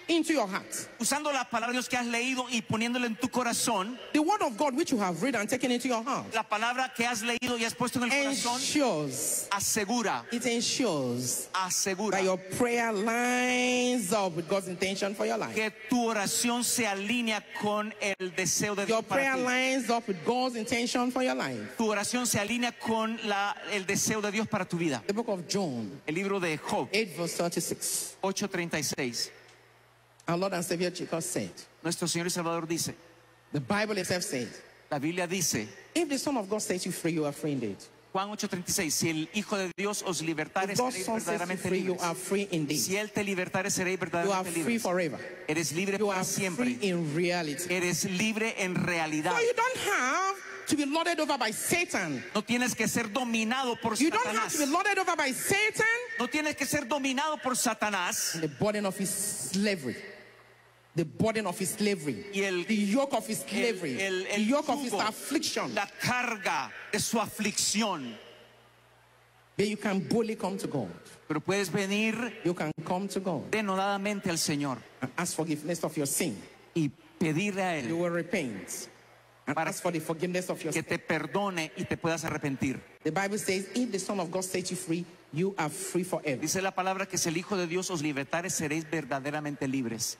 S3: into your heart.
S4: Usando la palabra de Dios que has leído y poniéndola en tu corazón,
S3: The word of God which you have read and taken into your heart
S4: la palabra que has leído y has puesto en el corazón,
S3: ensures,
S4: asegura,
S3: it ensures
S4: asegura
S3: that your prayer lines up with God's intention for your life.
S4: que tu oración se alinea con el deseo de
S3: Your
S4: Dios para
S3: prayer
S4: ti.
S3: lines up with God's intention for your life.
S4: Tu oración se alinea con el deseo de Dios para tu vida.
S3: The book of John,
S4: El libro de Job
S3: 8 verse 36.
S4: 8:36.
S3: Our Lord and Savior Jesus said,
S4: Nuestro Señor y Salvador dice,
S3: the Bible itself says,
S4: la Biblia dice,
S3: if the Son of God sets you free, you are free indeed.
S4: Juan 8:36, si el Hijo de Dios os libertare,
S3: If God's
S4: seréis
S3: Son sets you
S4: verdaderamente
S3: free, you
S4: libres.
S3: are free indeed.
S4: Si Él te libertare, seréis
S3: You are
S4: verdaderamente
S3: free
S4: libres.
S3: forever.
S4: Eres libre
S3: You
S4: para
S3: are free
S4: siempre.
S3: in reality.
S4: Eres libre en realidad.
S3: So you don't have to be lorded over by Satan.
S4: No tienes que ser dominado por
S3: You don't have
S4: Satanás.
S3: to be lorded over by Satan
S4: No tienes que ser dominado por Satanás.
S3: and the burden of his slavery. The burden of his slavery.
S4: Y el-
S3: The yoke of his slavery.
S4: el
S3: The yoke of his
S4: yugo,
S3: affliction.
S4: La carga de su aflicción.
S3: Then you can boldly come to God.
S4: Pero puedes venir
S3: You can come to God
S4: denodadamente al Señor
S3: and ask forgiveness of your sin.
S4: y pedirle a
S3: You
S4: Él
S3: will repent and
S4: Para-
S3: ask for the forgiveness of your
S4: que
S3: sin.
S4: te perdone y te puedas arrepentir.
S3: The Bible says, if the Son of God sets you free, you are free forever.
S4: Dice la palabra que si el Hijo de Dios os libertare, seréis verdaderamente libres.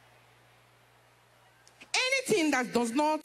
S3: Anything that does not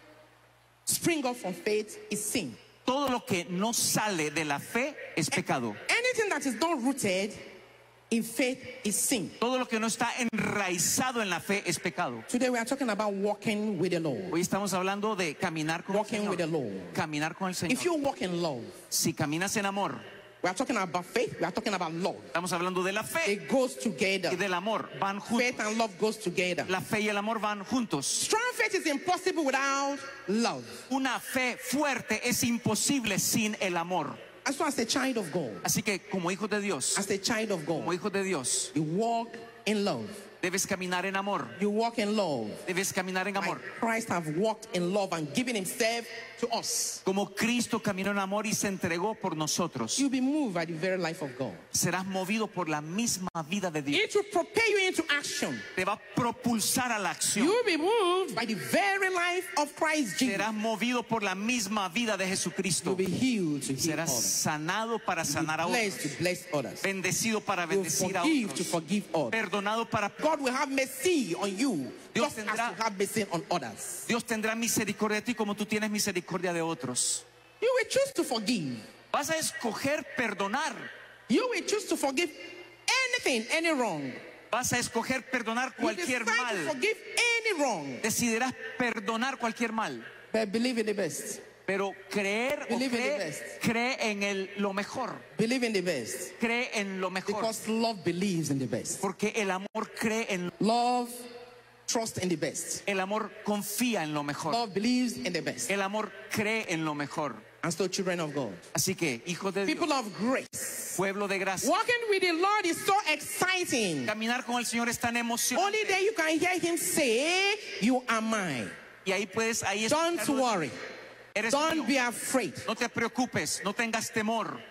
S3: spring up from faith is sin.
S4: Todo lo que no sale de la fe es pecado.
S3: Anything that is not rooted in faith is sin.
S4: Todo lo que no está enraizado en la fe es pecado.
S3: Today we are talking about walking with the Lord.
S4: Hoy estamos hablando de caminar con el
S3: Walking with the
S4: Señor.
S3: Lord.
S4: Caminar con el
S3: If
S4: Señor.
S3: you walk in love,
S4: Si caminas en amor,
S3: we are talking about faith, we are talking about love.
S4: estamos hablando de la fe
S3: It goes
S4: y
S3: together.
S4: del amor. Van
S3: Faith
S4: juntos.
S3: and love goes together.
S4: La fe y el amor van juntos.
S3: Strong faith is impossible without love.
S4: Una fe fuerte es imposible sin el amor.
S3: And so as a child of God,
S4: Así que como hijo de Dios,
S3: as a child of
S4: como
S3: God,
S4: hijo de Dios,
S3: you walk in love.
S4: debes caminar en amor.
S3: You walk in love.
S4: Debes caminar en amor.
S3: Like Christ have walked in love and given himself to us.
S4: Como Cristo caminó en amor y se entregó por nosotros.
S3: You'll be moved by the very life of God.
S4: Serás movido por la misma vida de Dios.
S3: It will propel you into action.
S4: Te va a propulsar a la acción.
S3: You will be moved by the very life of Christ Jesus.
S4: Serás movido por la misma vida de
S3: You'll
S4: Jesucristo.
S3: be healed to heal
S4: Serás
S3: others.
S4: sanado para sanar a
S3: Blessed
S4: otros.
S3: to bless others.
S4: Bendecido para
S3: You'll
S4: bendecir a
S3: forgive to
S4: otros.
S3: forgive others.
S4: Perdonado para...
S3: God will have mercy on you,
S4: Dios
S3: just as
S4: tendrá-
S3: you have mercy on others.
S4: Dios tendrá misericordia de ti como tú tienes misericordia de otros.
S3: You will choose to forgive.
S4: Vas a escoger perdonar.
S3: You will choose to forgive anything, any wrong.
S4: Vas a escoger perdonar
S3: You
S4: cualquier
S3: decide to
S4: mal.
S3: forgive any wrong.
S4: Decidirás perdonar cualquier mal.
S3: But believe in the best.
S4: Pero creer o
S3: Believe in the
S4: cree,
S3: best.
S4: cree en lo mejor.
S3: Believe in the best.
S4: Cree en lo mejor.
S3: Because love believes in the best.
S4: Porque el amor cree en
S3: Love trusts in the best.
S4: el amor confía en lo mejor.
S3: Love believes in the best.
S4: El amor cree en lo mejor.
S3: And so, children of God,
S4: Así que, hijos de Dios,
S3: people of grace,
S4: pueblo de gracia,
S3: walking with the Lord is so exciting.
S4: caminar con el Señor es tan emocionante.
S3: Only there you can hear him say, "You are mine."
S4: Y ahí puedes, ahí
S3: Don't
S4: escucharlo.
S3: worry.
S4: Eres
S3: Don't
S4: mío.
S3: be afraid.
S4: No te preocupes, no tengas temor.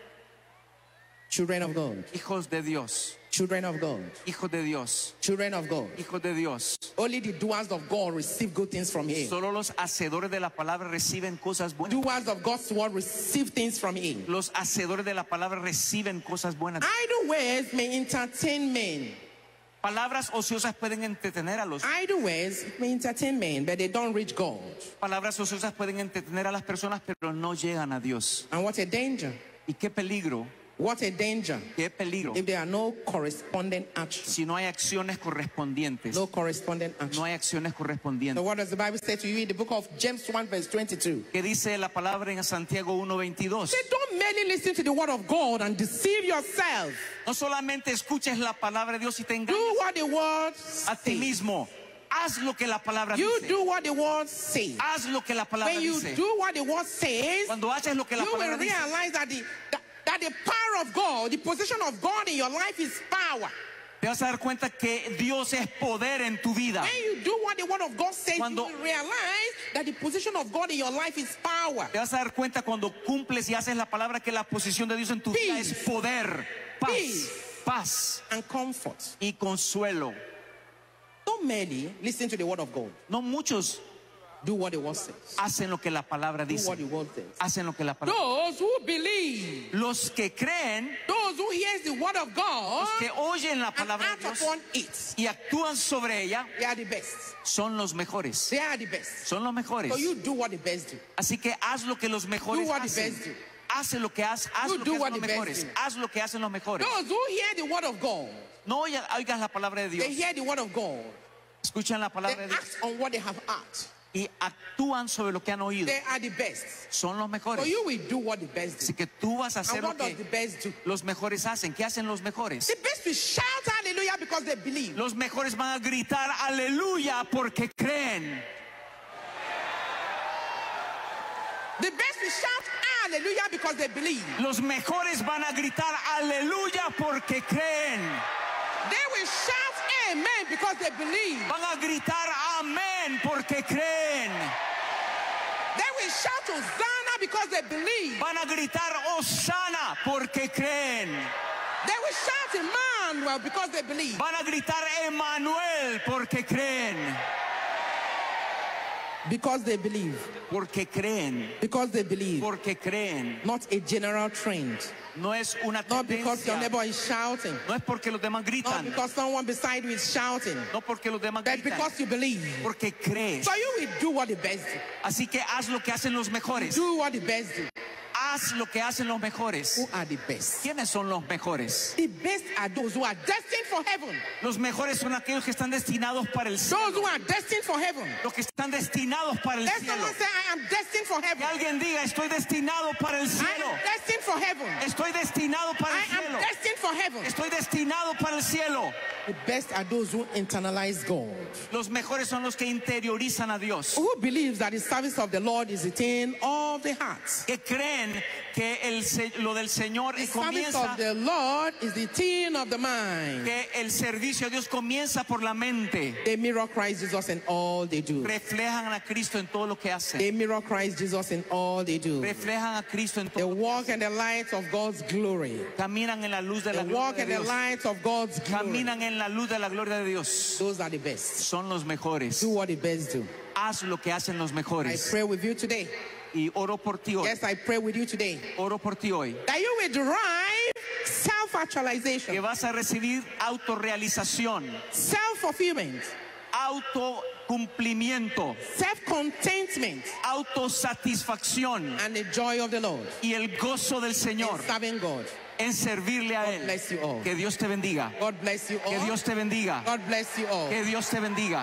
S3: Children of God,
S4: Hijos de Dios,
S3: children of God,
S4: hijos de Dios,
S3: children of God.
S4: hijos de Dios.
S3: Only the doers of God receive good things from him.
S4: Solo los hacedores de la palabra reciben cosas buenas.
S3: Doers of God's word receive things from him.
S4: Los hacedores de la palabra reciben cosas buenas.
S3: Idle words may entertain men.
S4: Palabras ociosas pueden entretener a los.
S3: Idle words may entertain men, but they don't reach God.
S4: Palabras ociosas pueden entretener a las personas, pero no llegan a Dios.
S3: And what a danger.
S4: Y qué peligro,
S3: What a danger
S4: qué peligro.
S3: if there are no corresponding action.
S4: Si no hay acciones correspondientes,
S3: No corresponding
S4: no
S3: action.
S4: hay acciones
S3: So
S4: correspondientes.
S3: what does the Bible say to you in the book of James 1 verse 22?
S4: ¿Qué dice la palabra en Santiago 1:22?
S3: Say, don't merely listen to the word of God and deceive yourself.
S4: No solamente escuches la palabra de Dios y te
S3: Do
S4: engañes
S3: what the word
S4: a ti
S3: says.
S4: mismo. Haz lo que la palabra
S3: You
S4: dice.
S3: do what the word says.
S4: Haz lo que la palabra
S3: When you
S4: dice.
S3: do what the word says,
S4: Cuando haces lo que la
S3: you will
S4: palabra dice,
S3: realize that the power of God, the position of God in your life is power.
S4: te vas a dar cuenta que Dios es poder en tu vida.
S3: When you do what the word of God says,
S4: Cuando-
S3: you will realize that the position of God in your life is power.
S4: Te vas a dar cuenta cuando cumples y haces la palabra que la posición de Dios en tu vida
S3: Peace.
S4: es poder, paz,
S3: Peace.
S4: paz
S3: And comfort.
S4: y consuelo.
S3: Not many listen to the word of God.
S4: No muchos
S3: Do what the word says.
S4: hacen lo que la palabra
S3: Do
S4: dice.
S3: what the word says.
S4: Hacen lo que la palabra.
S3: Those who believe,
S4: Los que creen,
S3: those who hear the word of God
S4: los que oyen la
S3: and
S4: palabra de
S3: act
S4: Dios
S3: upon it,
S4: y actúan sobre ella,
S3: they are the best.
S4: son los mejores.
S3: They are the best.
S4: Son los mejores.
S3: So you do what the best do.
S4: Así que haz lo que los mejores
S3: Do what the
S4: hacen.
S3: best do.
S4: Haz lo que haz
S3: You
S4: lo
S3: do
S4: que
S3: what
S4: hacen los
S3: the best
S4: mejores.
S3: do.
S4: Haz lo que hacen los mejores.
S3: Those who hear the word of God,
S4: No oigas la palabra de
S3: they
S4: Dios.
S3: hear the word of God,
S4: Escuchan la
S3: they
S4: palabra de Dios
S3: act on what they have heard.
S4: y actúan sobre lo que han oído.
S3: They are the best.
S4: Son los
S3: So
S4: mejores.
S3: you will do what the best do.
S4: Así que tú vas a hacer
S3: And
S4: lo
S3: what does the
S4: que
S3: best do?
S4: los mejores hacen. ¿Qué hacen los mejores?
S3: The best will shout hallelujah because they believe.
S4: Los mejores van a gritar aleluya porque creen.
S3: The best will shout hallelujah because they believe.
S4: Los mejores van a gritar aleluya porque creen.
S3: They will shout amen because they believe.
S4: Van a gritar amén porque creen.
S3: They will shout Hosanna because they believe.
S4: Van a gritar Osana porque creen.
S3: They will shout Emmanuel because they believe.
S4: Van a gritar Emmanuel porque creen.
S3: Because they believe.
S4: Porque creen.
S3: Because they believe.
S4: Porque creen.
S3: Not a general trend.
S4: No es una
S3: Not because your
S4: tendencia.
S3: neighbor is shouting.
S4: No es porque los demás
S3: Not
S4: gritan.
S3: because someone beside you is shouting.
S4: No porque los demás
S3: But
S4: gritan.
S3: because you believe.
S4: Porque crees.
S3: So you will do what the best do.
S4: Así que haz lo que hacen los mejores.
S3: Do what the best do.
S4: Haz lo que hacen los mejores.
S3: Who are the best?
S4: ¿Quiénes son los mejores?
S3: The best are those who are destined for heaven.
S4: Los mejores son aquellos que están destinados para el cielo.
S3: Those who are destined for heaven.
S4: Los que están destinados para el
S3: Let
S4: cielo.
S3: someone say, I am destined for
S4: Que
S3: heaven.
S4: alguien diga, estoy destinado para el
S3: I
S4: cielo.
S3: am destined for heaven.
S4: Estoy destinado para
S3: I
S4: el
S3: am
S4: cielo.
S3: destined for heaven.
S4: Estoy destinado para el cielo.
S3: The best are those who internalize God.
S4: Los mejores son los que interiorizan a Dios.
S3: Who believes that the service of the Lord is the thing of the heart.
S4: Que creen que lo del Señor
S3: The service
S4: comienza,
S3: of the Lord is the thing of the mind.
S4: que el servicio a Dios comienza por la mente.
S3: They mirror Christ Jesus in all they do.
S4: Reflejan a Cristo en todo lo que hacen.
S3: They mirror Christ Jesus in all they do.
S4: Reflejan a Cristo en
S3: They
S4: todo.
S3: walk in the light of God's glory.
S4: Caminan en la luz de
S3: They
S4: la
S3: walk
S4: gloria
S3: in
S4: de
S3: the
S4: Dios.
S3: light of God's glory.
S4: Caminan en la luz de la gloria de Dios.
S3: Those are the best.
S4: Son los mejores.
S3: Do what the best do.
S4: Haz lo que hacen los
S3: I
S4: mejores.
S3: pray with you today.
S4: Y oro por ti hoy.
S3: Yes, I pray with you today.
S4: Oro por ti hoy.
S3: That you will derive
S4: Que
S3: self-actualization,
S4: vas a recibir autorrealización,
S3: self-fulfillment,
S4: autocumplimiento,
S3: self-contentment,
S4: autosatisfacción
S3: and the joy of the Lord
S4: y el gozo del
S3: in
S4: Señor
S3: serving God.
S4: en servirle a Él.
S3: bless you all.
S4: Que Dios te bendiga.
S3: God bless you all.
S4: Que Dios te bendiga.
S3: God bless you all.
S4: Que Dios te bendiga.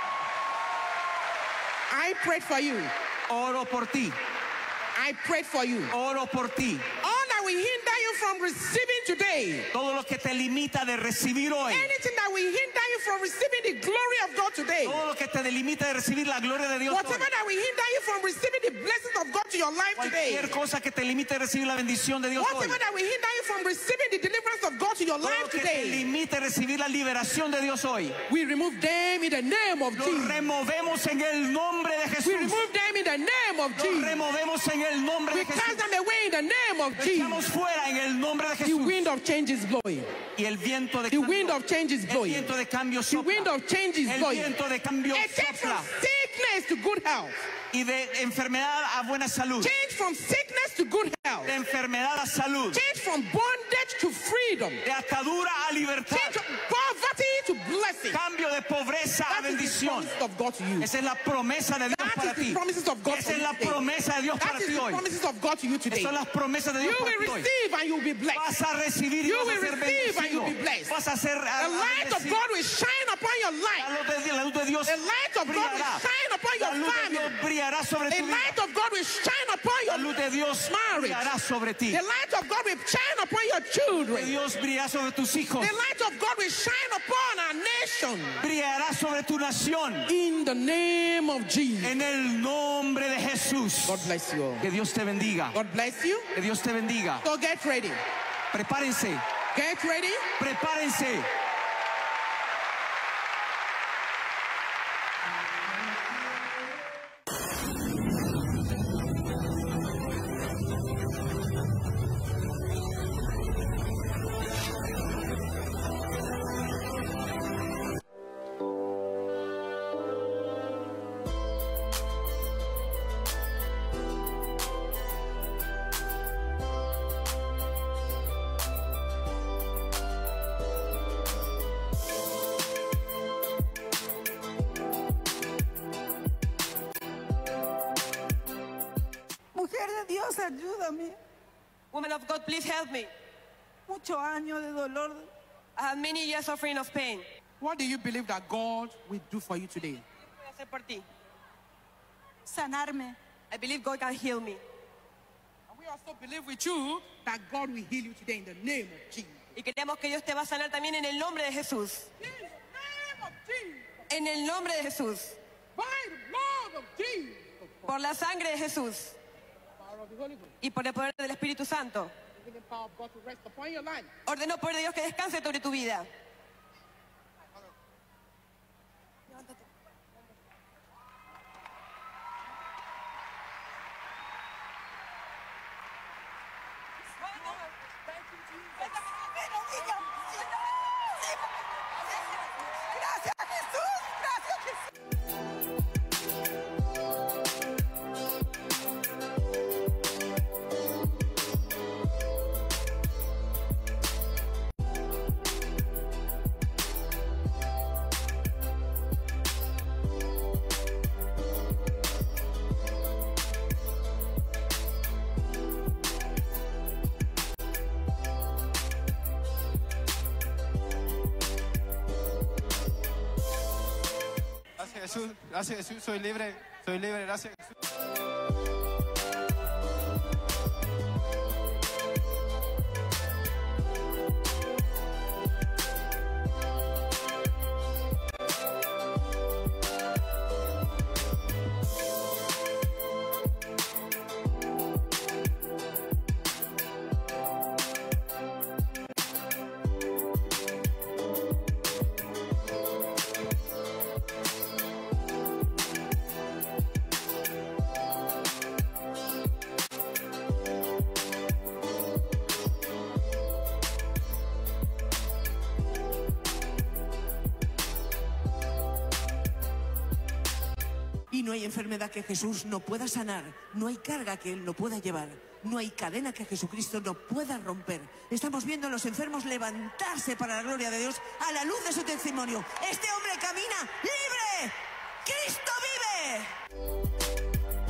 S3: I prayed for you.
S4: Oro por ti.
S3: I prayed for you.
S4: Oro por ti.
S3: All that will hinder you from receiving today,
S4: Todo lo que te limita de recibir hoy.
S3: anything that will hinder you from receiving the glory of God today,
S4: Todo lo que te delimita de recibir la gloria de Dios hoy.
S3: whatever that will hinder you from receiving the blessings of God to your life today,
S4: Cualquier cosa que te limite de recibir la bendición de Dios hoy.
S3: whatever that will hinder you from receiving the deliverance of God to your
S4: Todo lo
S3: life
S4: que te
S3: today,
S4: limite de recibir la liberación de Dios hoy.
S3: we remove them in the name of
S4: Lo
S3: Jesus.
S4: removemos en el nombre de
S3: We
S4: Jesús.
S3: remove them in the name of
S4: Lo
S3: Jesus.
S4: removemos en el nombre
S3: We
S4: de Jesús.
S3: cast them away in the name of
S4: Lo echamos
S3: Jesus.
S4: fuera en el nombre de
S3: The
S4: Jesús.
S3: wind of change is blowing.
S4: Y el viento de
S3: The
S4: cambio,
S3: wind of change is
S4: el
S3: blowing.
S4: viento de cambio
S3: The wind
S4: sopla.
S3: of change is
S4: El
S3: blowing.
S4: viento de cambio
S3: A change from
S4: sopla.
S3: sickness to good health.
S4: Y de enfermedad a buena salud.
S3: Change from sickness to good health.
S4: De enfermedad a salud.
S3: Change from bondage to freedom.
S4: De atadura a libertad.
S3: Change from poverty to blessing.
S4: Cambio de pobreza a
S3: That is the
S4: bendición.
S3: promise of God to you.
S4: Esa es la promesa de Dios
S3: That
S4: para
S3: is the
S4: ti.
S3: promises of God
S4: Esa
S3: for
S4: es
S3: you
S4: la
S3: today.
S4: promesa de Dios
S3: That
S4: para
S3: is
S4: ti
S3: the
S4: hoy.
S3: promises of God to you today.
S4: Esas son las promesas de
S3: You
S4: Dios para
S3: will
S4: ti hoy.
S3: receive and you will be blessed.
S4: Vas a recibir y
S3: You
S4: vas a
S3: will
S4: ser
S3: receive and you will be
S4: bendecido.
S3: blessed.
S4: Vas a ser
S3: The light of God will shine upon your life.
S4: la luz de Dios
S3: The light of God will
S4: brillará.
S3: shine upon
S4: La
S3: your
S4: luz de
S3: family.
S4: Dios brillará sobre
S3: The
S4: tu vida.
S3: light of God will shine upon
S4: La
S3: your
S4: luz de Dios
S3: marriage.
S4: brillará sobre ti.
S3: The light of God will shine upon your
S4: Que
S3: children.
S4: Dios brillará sobre tus hijos.
S3: The light of God will shine upon our nation.
S4: Brillará sobre tu nación.
S3: In the name of Jesus.
S4: En el nombre de Jesús.
S3: God bless you all.
S4: Que Dios te bendiga.
S3: God bless you.
S4: Que Dios te bendiga.
S3: So get ready.
S4: Prepárense.
S3: Get ready.
S4: Prepárense.
S5: Mujer de Dios, ayúdame.
S6: Woman of God, please help me.
S5: Muchos años de dolor.
S6: I have many years suffering of pain.
S3: What do you believe that God will do for you today?
S6: ¿Qué puede hacer por ti?
S5: Sanarme.
S6: I believe God can heal me.
S3: And we also believe with you that God will heal you today in the name of Jesus.
S6: Y creemos que Dios te va a sanar también en el nombre de Jesús.
S3: In the name of Jesus.
S6: En el nombre de Jesús.
S3: By the blood of Jesus.
S6: Por la sangre de Jesús.
S3: Power of the Holy Ghost.
S6: Y por el poder del Espíritu Santo.
S3: The power of God to rest upon your life.
S6: Ordeno poder de Dios que descanse sobre tu vida.
S5: Gracias, Jesús. Gracias, Jesús.
S7: Gracias Jesús, soy libre, gracias Jesús.
S8: Y no hay enfermedad que Jesús no pueda sanar, no hay carga que Él no pueda llevar, no hay cadena que Jesucristo no pueda romper. Estamos viendo a los enfermos levantarse para la gloria de Dios a la luz de su testimonio. Este hombre camina libre. ¡Cristo vive!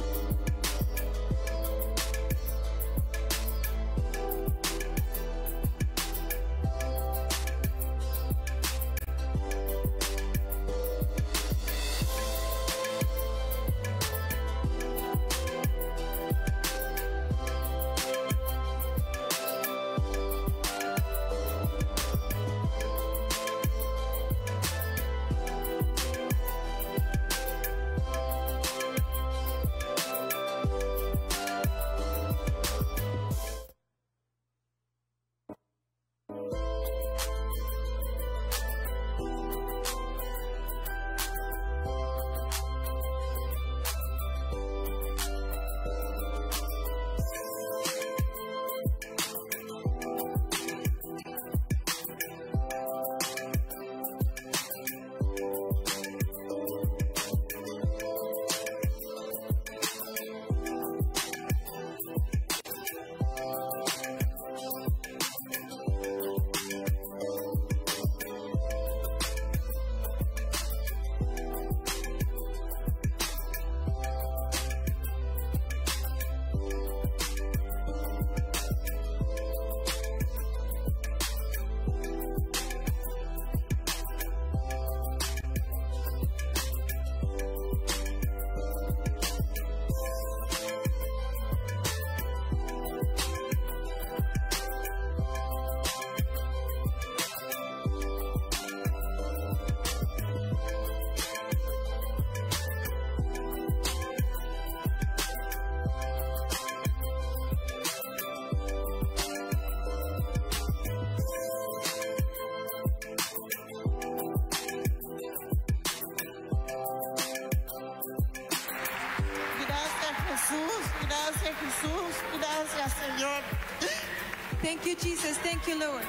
S5: Gracias, Jesús. Gracias, Señor.
S6: Thank you, Jesus. Thank you, Lord.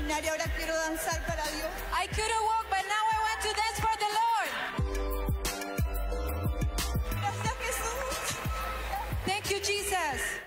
S5: caminar y ahora quiero danzar para Dios.
S6: I couldn't walk, but now I want to dance for the Lord.
S5: Gracias, Jesús.
S6: Thank you, Jesus.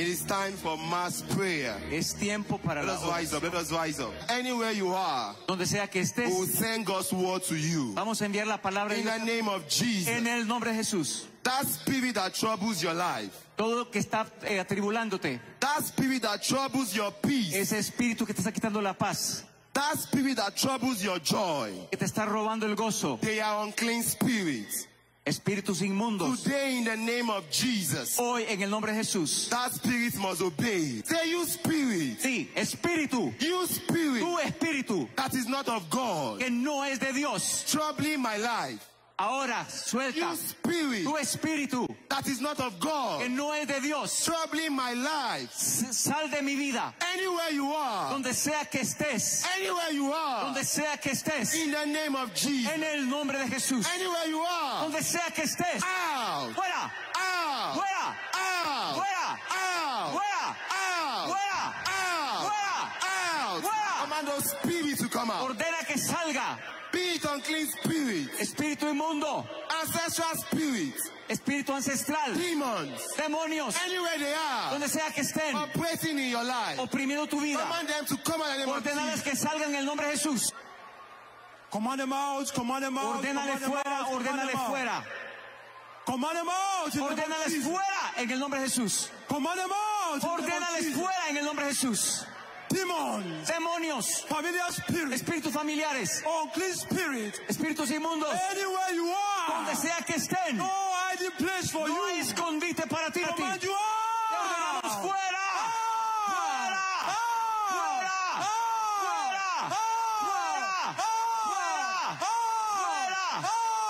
S9: It is time for mass prayer.
S4: Es tiempo para
S9: Let
S4: la
S9: us rise up. Let us rise up. Anywhere you are,
S4: Donde sea que estés,
S9: we will send God's word to you.
S4: vamos a enviar la palabra de
S9: In the
S4: Dios
S9: name of Jesus.
S4: en el nombre de Jesús.
S9: That spirit that troubles your life.
S4: Todo lo que está atribulándote,
S9: That spirit that troubles your peace.
S4: ese espíritu que te está quitando la paz,
S9: That spirit that troubles your joy.
S4: que te está robando el gozo,
S9: They are unclean spirits.
S4: espíritus inmundos,
S9: Today in the name of Jesus,
S4: hoy en el nombre de Jesús.
S9: that spirit must obey. Say, you spirit.
S4: Sí, espíritu,
S9: You spirit
S4: tu espíritu
S9: that is not of God.
S4: que no es de Dios,
S9: Troubling my life.
S4: ahora suelta.
S9: You spirit
S4: Tu espíritu
S9: that is not of
S4: que
S9: God.
S4: no es de Dios,
S9: Troubling my life.
S4: sal de mi vida.
S9: Anywhere you are.
S4: Donde sea que estés,
S9: Anywhere you are.
S4: donde sea que estés,
S9: In the name of Jesus.
S4: en el nombre de Jesús.
S9: Anywhere you are.
S4: Donde sea que estés,
S9: Out.
S4: fuera,
S9: Out.
S4: fuera,
S9: Out.
S4: fuera,
S9: Out.
S4: fuera,
S9: Out.
S4: fuera,
S9: Out.
S4: fuera.
S9: Out.
S4: Fuera.
S9: Command those spirits to come out.
S4: Ordena que salga.
S9: Be it unclean spirits.
S4: Espíritu inmundo,
S9: Ancestral spirits.
S4: espíritu ancestral,
S9: Demons.
S4: demonios,
S9: Anywhere they are.
S4: donde sea que estén,
S9: Operating in your life.
S4: oprimiendo tu vida,
S9: Command them to come out in the name of
S4: ordénales
S9: Jesus.
S4: que salgan en el nombre de Jesús.
S7: Command them out, command them out.
S4: Ordénale
S7: command them
S4: fuera,
S7: out, command
S4: ordénale
S7: them out.
S4: fuera,
S7: Command them out. in the name of
S4: ordénales
S7: Jesus.
S4: fuera en el nombre de Jesús.
S7: Command them out. in the name of
S4: Ordénales
S7: Jesus.
S4: fuera en el nombre de Jesús.
S7: Demons.
S4: Demonios,
S7: Familiar spirits.
S4: espíritus familiares,
S7: Unclean spirit.
S4: espíritus inmundos,
S7: Anywhere you are.
S4: donde sea que estén,
S7: No hiding place for
S4: no hay
S7: you.
S4: escondite para ti.
S7: Command you
S4: Te
S7: out.
S4: ordenamos fuera, fuera,
S7: Ah.
S4: fuera,
S7: Ah.
S4: fuera,
S7: Ah.
S4: fuera,
S7: Ah.
S4: fuera,
S7: Ah.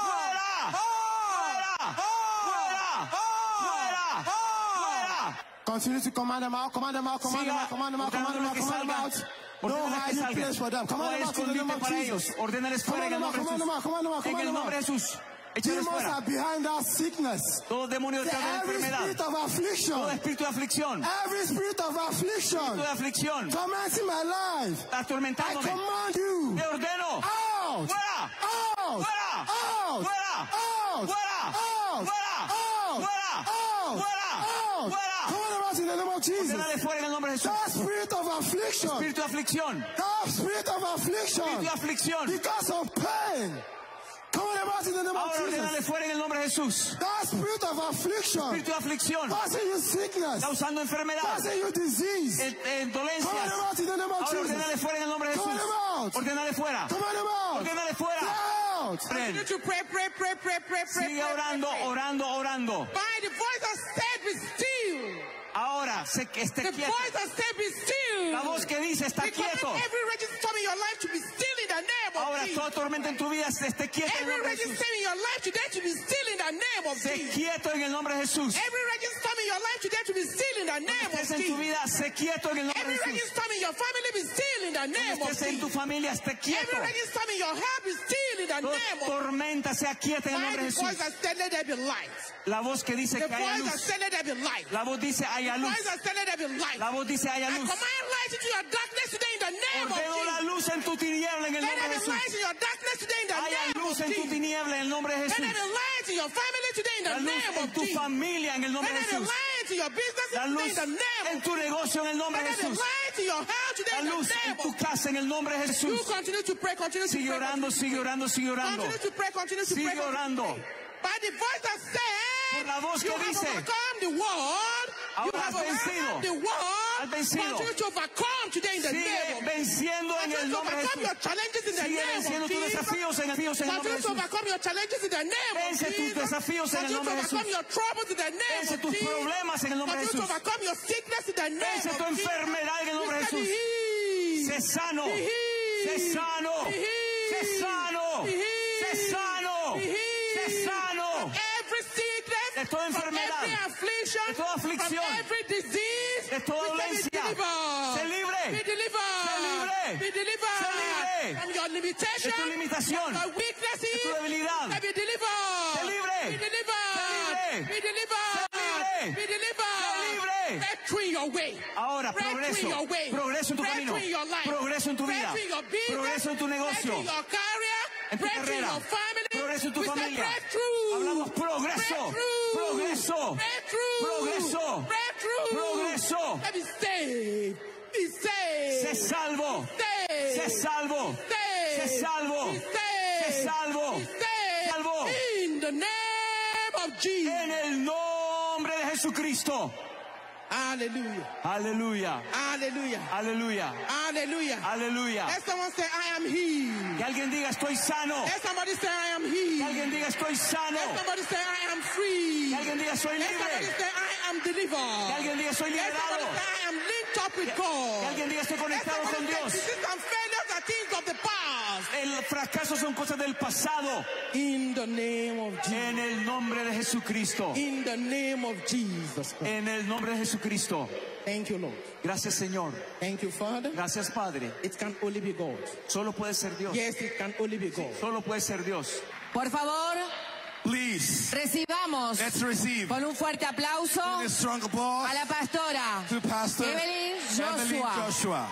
S4: fuera, fuera.
S10: Continue to command them out, command them out, command them
S4: Siga
S10: out, command them out, command them
S4: ordenando
S10: out,
S4: que
S10: command them
S4: salgan.
S10: out. No
S4: Ordénales que
S10: hiding
S4: salgan.
S10: place for them.
S4: No
S10: Command
S4: hay
S10: them out in the name
S4: escondite
S10: of
S4: para
S10: Jesus.
S4: ellos. Ordénales fuera en el nombre de
S10: Command them out,
S4: Jesús.
S10: command them out, command them out,
S4: En el
S10: command them
S4: nombre de
S10: out.
S4: Jesús. Échales
S10: Demons
S4: fuera.
S10: are behind that sickness.
S4: Todo demonio detrás de la
S10: Every
S4: enfermedad.
S10: spirit of
S4: Todo
S10: affliction.
S4: espíritu de aflicción.
S10: Every spirit of affliction.
S4: Espíritu de aflicción.
S10: Tormenting my life. I
S4: Atormentándome.
S10: command you.
S4: Te ordeno.
S10: Out.
S4: Fuera.
S10: Out.
S4: Fuera.
S10: Out.
S4: Fuera.
S10: Out.
S4: Fuera.
S10: Out.
S4: Fuera.
S10: Out.
S4: Fuera.
S10: Out.
S4: Fuera.
S10: Out.
S4: Fuera.
S10: Command them out in the name of Jesus.
S4: Ordénale fuera en el nombre de Jesús.
S10: That spirit of affliction.
S4: Espíritu de aflicción.
S10: That spirit of affliction.
S4: Espíritu de aflicción.
S10: Because of pain. Command them out in the name of
S4: Ahora ordénale
S10: Jesus.
S4: fuera en el nombre de Jesús.
S10: That spirit of affliction.
S4: Espíritu de aflicción.
S10: Causing you sickness.
S4: Causando enfermedad.
S10: Causing you disease. Command
S4: Dolencias.
S10: them out in the name of
S4: Ahora ordénale
S10: Jesus.
S4: fuera en el nombre de
S10: Command
S4: Jesús.
S10: them out.
S4: Ordénale fuera.
S10: Command them out.
S4: Ordénale fuera.
S10: Out.
S3: Continue to pray, pray, pray, pray, pray, pray.
S4: Sigue orando, orando, orando.
S3: By the voice that said, be still.
S4: Ahora, que esté
S3: The
S4: quieto.
S3: voice that said, be still.
S4: La voz que dice, está
S3: We command
S4: quieto.
S3: every raging storm in your life to be still in the name of
S4: Ahora,
S3: Jesus.
S4: toda tormenta en tu vida esté quieta en el
S3: Every
S4: nombre de
S3: raging
S4: Jesús.
S3: storm in your life today to be still in the name of
S4: Sé
S3: Jesus.
S4: quieto en el nombre de Jesús.
S3: Every raging storm in your life today to be still in the name of
S4: Estés en tu
S3: Jesus.
S4: vida, sé quieto en el nombre
S3: Every
S4: de
S3: raging
S4: Jesús.
S3: storm in your family be still in the name of
S4: Estés en tu
S3: Jesus.
S4: familia, esté quieto.
S3: Every raging storm in your heart be still in the
S4: Toda
S3: name of
S4: tormenta sea quieta en el
S3: By
S4: nombre de
S3: the voice
S4: Jesús.
S3: that said, let there be light.
S4: La voz que dice
S3: The
S4: que haya
S3: voice that
S4: luz.
S3: said, let there be light.
S4: La voz dice haya
S3: The
S4: luz.
S3: voice that said, let there be light.
S4: La voz dice haya
S3: I
S4: luz.
S3: command light into your darkness today in the name of
S4: Ordeno la
S3: Jesus.
S4: luz en tu tiniebla en el
S3: Let
S4: nombre de
S3: there be
S4: Jesús.
S3: light in your darkness today in the
S4: Haya
S3: name of
S4: luz en tu
S3: Jesus.
S4: tiniebla en el nombre de
S3: Let
S4: Jesús.
S3: there be light in your family today in
S4: La
S3: the
S4: luz
S3: name
S4: en
S3: of
S4: tu
S3: Jesus.
S4: familia en el
S3: Let
S4: nombre de
S3: there be
S4: Jesús.
S3: light in your business
S4: La
S3: today in
S4: luz
S3: the name
S4: en
S3: of
S4: tu negocio en el nombre
S3: Let
S4: de
S3: there be
S4: Jesús.
S3: light in your house today
S4: La
S3: in the
S4: luz en
S3: name
S4: tu
S3: of
S4: casa en el nombre de
S3: You
S4: Jesús.
S3: continue to pray, continue to
S4: Sigue
S3: pray.
S4: orando, sigue orando, sigue orando.
S3: Continue to pray, continue to pray.
S4: Sigue orando.
S3: By the voice that
S4: Por la voz
S3: said, you
S4: que
S3: have
S4: dice,
S3: overcome the world. You
S4: ahora
S3: have
S4: has vencido.
S3: overcome the world.
S4: Has vencido.
S3: Continue to overcome today in the name
S4: Sigue
S3: of
S4: venciendo en el
S3: Continue to
S4: nombre de
S3: overcome
S4: Jesús.
S3: your challenges in the
S4: Sigue
S3: name
S4: venciendo
S3: of
S4: tus
S3: Jesus.
S4: desafíos en el nombre de
S3: Continue to
S4: Jesús.
S3: overcome your challenges in the name of
S4: Vence tus
S3: Jesus.
S4: desafíos en el
S3: Continue to
S4: nombre de
S3: overcome
S4: Jesús.
S3: your troubles in the name
S4: Vence
S3: of
S4: tus
S3: Jesus.
S4: problemas en el nombre de
S3: Continue to
S4: Jesús.
S3: overcome your sickness in the name
S4: Vence
S3: of
S4: tu
S3: Jesus.
S4: enfermedad en el nombre de
S3: You shall be
S4: Jesús.
S3: healed.
S4: Sé sano.
S3: Be healed.
S4: Sé sano.
S3: Be healed.
S4: Sé sano.
S3: Be healed.
S4: Sé sano.
S3: Be healed.
S4: Sé sano.
S3: Every sickness,
S4: De toda
S3: from
S4: enfermedad.
S3: every affliction,
S4: De toda aflicción.
S3: from every disease,
S4: De toda
S3: we shall be
S4: dolencia.
S3: delivered.
S4: Sé libre.
S3: Be delivered.
S4: Sé libre.
S3: Be delivered.
S4: Sé libre.
S3: From your limitation,
S4: De tu limitación.
S3: from your weaknesses,
S4: De tu debilidad.
S3: shall be delivered.
S4: Sé libre.
S3: Be delivered.
S4: Sé libre.
S3: Be delivered.
S4: Sé libre.
S3: Be delivered.
S4: Sé libre.
S3: Break through your way.
S4: Ahora,
S3: Break
S4: progreso.
S3: through your way.
S4: Progreso en tu
S3: Break
S4: camino.
S3: through your life.
S4: Progreso en tu
S3: Break
S4: vida.
S3: through your business.
S4: Progreso en tu
S3: Break
S4: negocio.
S3: through your career.
S4: En tu
S3: Break through
S4: carrera.
S3: your family.
S4: Progreso en tu
S3: We say
S4: familia.
S3: breakthrough.
S4: Hablamos progreso.
S3: Breakthrough.
S4: Progreso.
S3: Breakthrough.
S4: Progreso.
S3: Breakthrough.
S4: Progreso.
S2: eso.
S3: Be saved. Be saved.
S2: Sé salvo. Sé salvo. Sé salvo. Sé salvo. Salvo.
S3: In the name of Jesus.
S2: En el nombre de Jesucristo.
S3: Hallelujah.
S2: Aleluya.
S3: Hallelujah.
S2: Aleluya.
S3: Hallelujah.
S2: Aleluya.
S3: Let someone say, I am healed.
S2: Que alguien diga estoy sano.
S3: Let somebody say, I am
S2: Que
S3: healed.
S2: alguien diga estoy sano.
S3: Let somebody say, I am free.
S2: Que alguien diga soy
S3: Let somebody
S2: libre.
S3: say, I am delivered.
S2: Que alguien diga soy
S3: Let somebody
S2: liberado.
S3: say, I am linked up with
S2: Que
S3: God.
S2: alguien diga estoy
S3: Let
S2: conectado con
S3: somebody say,
S2: Dios.
S3: disease and failures are things of the past.
S2: El fracaso son cosas del pasado.
S3: In the name of Jesus.
S2: En el nombre de Jesucristo.
S3: In the name of Jesus Christ.
S2: En el nombre de Jesucristo.
S3: Thank you, Lord.
S2: Gracias, Señor.
S3: Thank you, Father.
S2: Gracias, Padre.
S3: It can only be God.
S2: Solo puede ser Dios.
S3: Yes, it can only be God.
S2: Solo puede ser Dios.
S6: Por favor,
S1: Please,
S6: recibamos
S1: let's receive
S6: con un fuerte aplauso
S1: a strong applause
S6: a la pastora
S1: to Pastor
S6: Evelyn
S1: Evelyn
S6: Joshua.
S1: Joshua.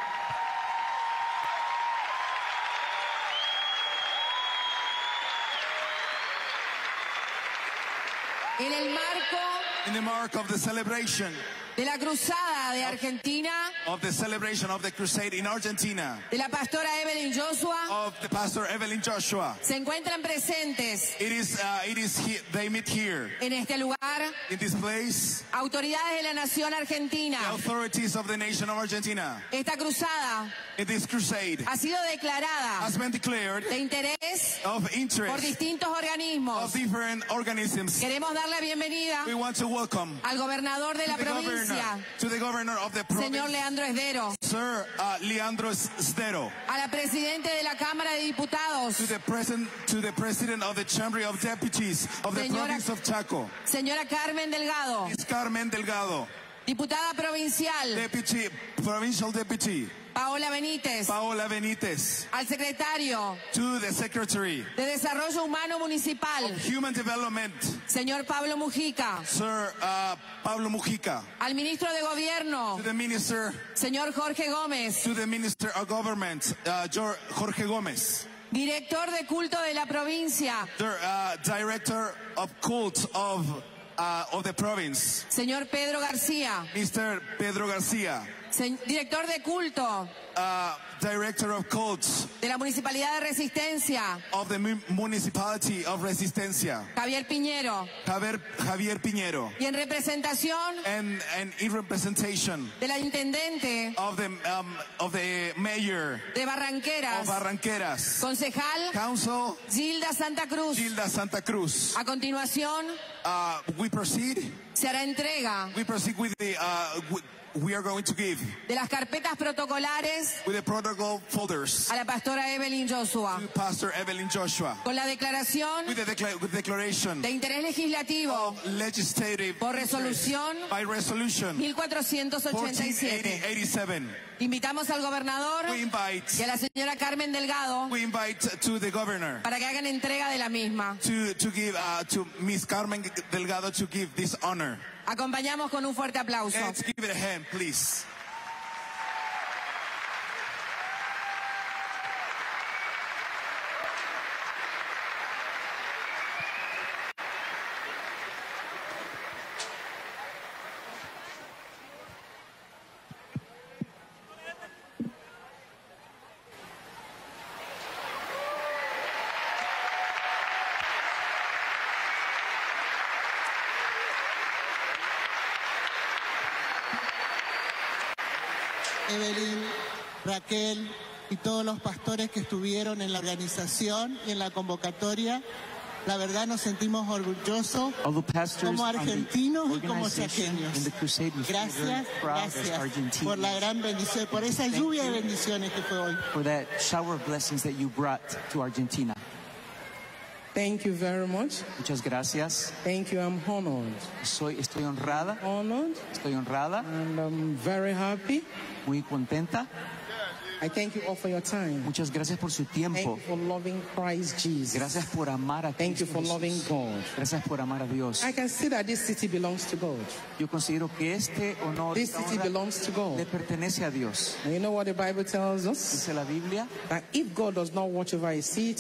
S6: En el marco
S1: In the mark of the celebration
S6: de la cruzada de Argentina,
S1: of the celebration of the crusade in Argentina
S6: de la pastora Evelyn Joshua,
S1: of the Pastor Evelyn Joshua,
S6: se encuentran presentes
S1: they meet here
S6: en este lugar
S1: in this place
S6: autoridades de la nación argentina.
S1: the authorities of the nation of Argentina.
S6: Esta cruzada
S1: In this crusade
S6: ha sido declarada
S1: has been declared
S6: de interés
S1: of
S6: por
S1: interest
S6: distintos organismos.
S1: of different organisms.
S6: Queremos dar la bienvenida
S1: We want to welcome
S6: al gobernador de la provincia,
S1: to the governor of the
S6: señor
S1: province,
S6: Leandro Esdero,
S1: Sir Leandro Sdero,
S6: a la presidente de la Cámara de Diputados,
S1: to the president of the Chamber of Deputies of the
S6: Señora-
S1: province of Chaco,
S6: señora Carmen Delgado,
S1: Ms. Carmen Delgado,
S6: diputada provincial
S1: provincial deputy
S6: Paola Benítez,
S1: Paola Benítez,
S6: al secretario
S1: to the secretary
S6: de Desarrollo Humano Municipal,
S1: Human Development,
S6: señor Pablo Mujica,
S1: Sir Pablo Mujica,
S6: al ministro de Gobierno,
S1: to the minister,
S6: señor Jorge Gómez,
S1: to the minister of government, Jorge Gomez,
S6: director de culto de la provincia,
S1: the director of cult of the province,
S6: señor Pedro García,
S1: Mr. Pedro Garcia,
S6: director de culto
S1: director of cults
S6: de la Municipalidad de Resistencia,
S1: of the municipality of Resistencia,
S6: Javier Piñero,
S1: Javier Piñero,
S6: y en representación
S1: and in representation
S6: de la intendente
S1: of the mayor
S6: de
S1: of
S6: Barranqueras,
S1: Barranqueras,
S6: concejal
S1: Council
S6: Gilda Santa Cruz.
S1: Gilda Santa Cruz.
S6: A continuación,
S1: We proceed
S6: se hará entrega
S1: with the we are going to give
S6: de las carpetas protocolares
S1: with the protocol folders
S6: a la pastora Evelyn Joshua,
S1: to Pastor Evelyn Joshua
S6: con la declaración
S1: with the declaration
S6: de interés legislativo
S1: legislative
S6: por resolución
S1: by resolution
S6: 1487.
S1: 1487.
S6: Invitamos al gobernador
S1: We invite
S6: y a la señora Carmen Delgado
S1: to the governor
S6: para que hagan entrega de la misma.
S1: to give to Miss Carmen Delgado to give this honor.
S6: Acompañamos con un fuerte aplauso.
S1: Let's give it a hand, please.
S11: Evelyn, Raquel y todos los pastores que estuvieron en la organización y en la convocatoria. La verdad nos sentimos orgullosos como argentinos y como chaqueños. Gracias, gracias por la gran bendición, por esa lluvia de bendiciones que fue hoy.
S12: For that shower of blessings that you brought to Argentina.
S3: Thank you very much.
S12: Muchas gracias.
S3: Thank you. I'm honored.
S12: Estoy honrada.
S3: Honored.
S12: Estoy honrada.
S3: And I'm very happy.
S12: Muy contenta.
S3: I thank you all for your time.
S12: Muchas gracias por su tiempo.
S3: Thank you for loving Christ Jesus.
S12: Gracias por amar a Cristo.
S3: Thank you for
S12: Jesús.
S3: loving God.
S12: Gracias por amar a Dios.
S3: I can see that this city belongs to God.
S12: Yo considero que este honor
S3: This city belongs to God.
S12: le pertenece a Dios.
S3: And you know what the Bible tells us?
S12: Dice la Biblia
S3: That if God does not watch over his city,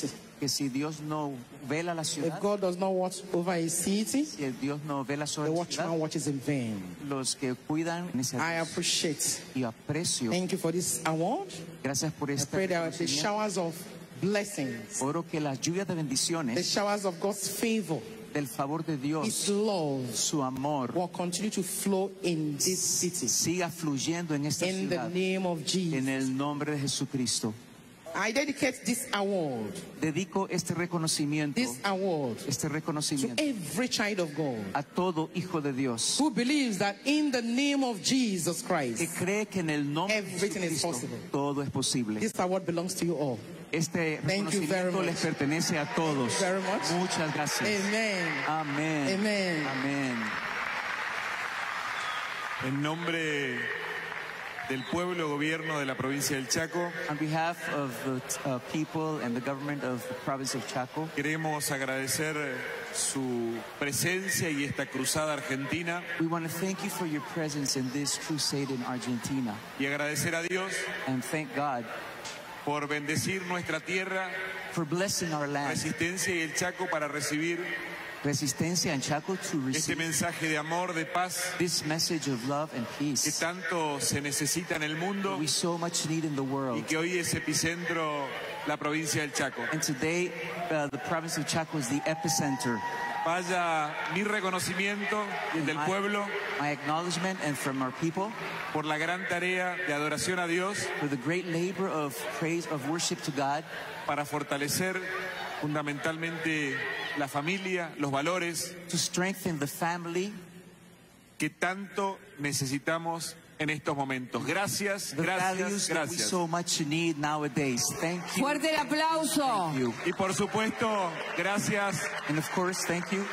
S12: Porque si Dios no vela la
S3: If
S12: ciudad,
S3: God does not watch over a city,
S12: si Dios no vela
S3: the
S12: sobre la
S3: watchman
S12: ciudad,
S3: watches in vain.
S12: los que cuidan en ese
S3: I appreciate.
S12: y aprecio.
S3: Thank you for this award.
S12: Gracias por
S3: I
S12: este
S3: pray that the
S12: reconocimiento.
S3: showers of blessings,
S12: Oro que las lluvias de
S3: the
S12: bendiciones
S3: showers of God's favor,
S12: del favor de
S3: His
S12: Dios,
S3: love,
S12: su amor,
S3: will continue to flow in this city.
S12: siga fluyendo en esta
S3: In the
S12: ciudad.
S3: name of
S12: En
S3: Jesus.
S12: el nombre de Jesucristo.
S3: I dedicate this award,
S12: Dedico este reconocimiento,
S3: to
S12: reconocimiento
S3: every child of God
S12: a todo hijo de Dios
S3: who believes that in the name of Jesus
S12: que
S3: Christ,
S12: cree que en el nombre de
S3: everything is
S12: Jesucristo
S3: possible.
S12: todo es posible.
S3: This award belongs to you all.
S12: Este
S3: Thank you very
S12: reconocimiento
S3: much.
S12: les pertenece a todos.
S3: Thank you very much.
S12: Muchas gracias.
S3: Amen.
S12: Amén.
S3: Amen.
S12: Amén.
S13: En nombre del pueblo gobierno de la provincia del Chaco,
S12: On behalf of the people and the government of the province of Chaco,
S13: queremos agradecer su presencia y esta cruzada argentina
S12: we want to thank you for your presence in this crusade in Argentina
S13: y agradecer a Dios
S12: and thank God
S13: por bendecir nuestra tierra,
S12: for blessing our land.
S13: Resistencia y el Chaco para recibir
S12: Resistencia and Chaco to
S13: este
S12: receive
S13: mensaje de amor, de paz
S12: this message of love and
S13: que
S12: peace
S13: tanto se necesita en el mundo
S12: we so much need in the
S13: y
S12: world.
S13: que hoy es epicentro la provincia del Chaco.
S12: And today, the province of Chaco is the epicenter.
S13: Vaya mi reconocimiento del pueblo
S12: My acknowledgement and from our people
S13: por la gran tarea de adoración a Dios
S12: for the great labor of praise, of worship to God,
S13: para fortalecer fundamentalmente la familia, los valores
S12: to strengthen the family
S13: que tanto necesitamos en estos momentos. Gracias,
S12: the values
S13: gracias,
S12: that we
S13: gracias.
S12: so much need nowadays. Thank you.
S6: Fuerte el aplauso.
S12: Thank you.
S13: Y por supuesto, gracias
S12: And of course, thank you